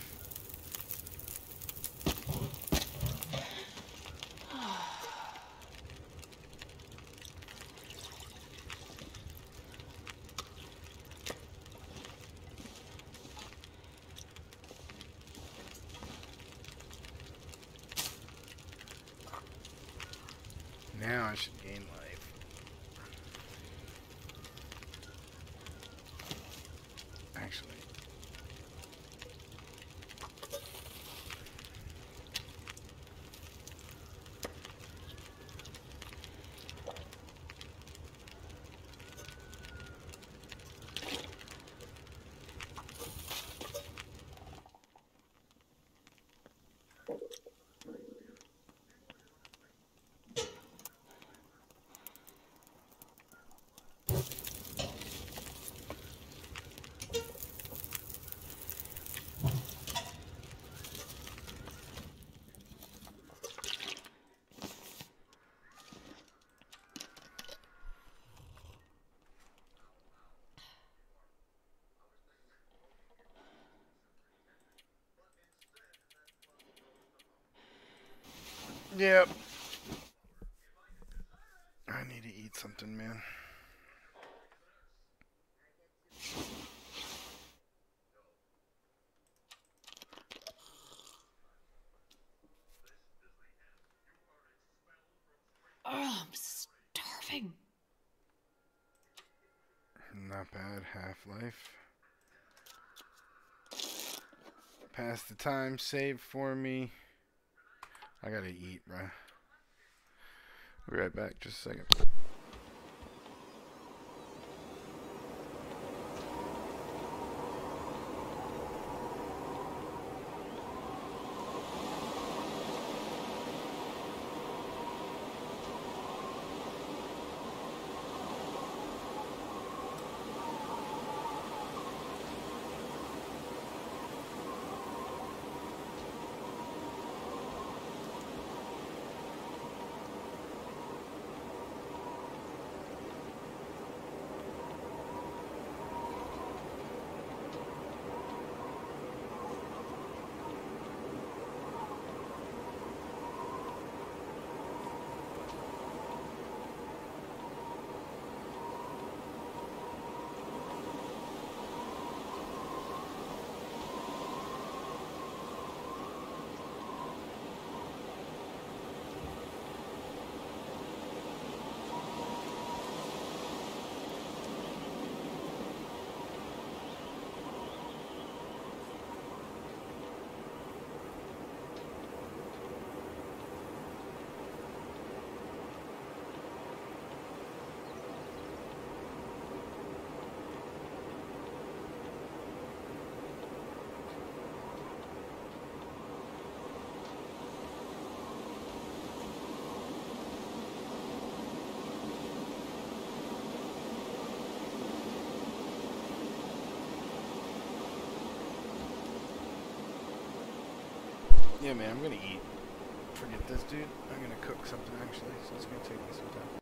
Now I should gain life. Actually. Yep. I need to eat something, man. Oh, I'm starving. Not bad. Half-Life. Pass the time. Save for me. I gotta eat, bruh. Be right back. Just a second. Yeah, man, I'm gonna eat. Forget this, dude. I'm gonna cook something, actually, so it's gonna take me some time.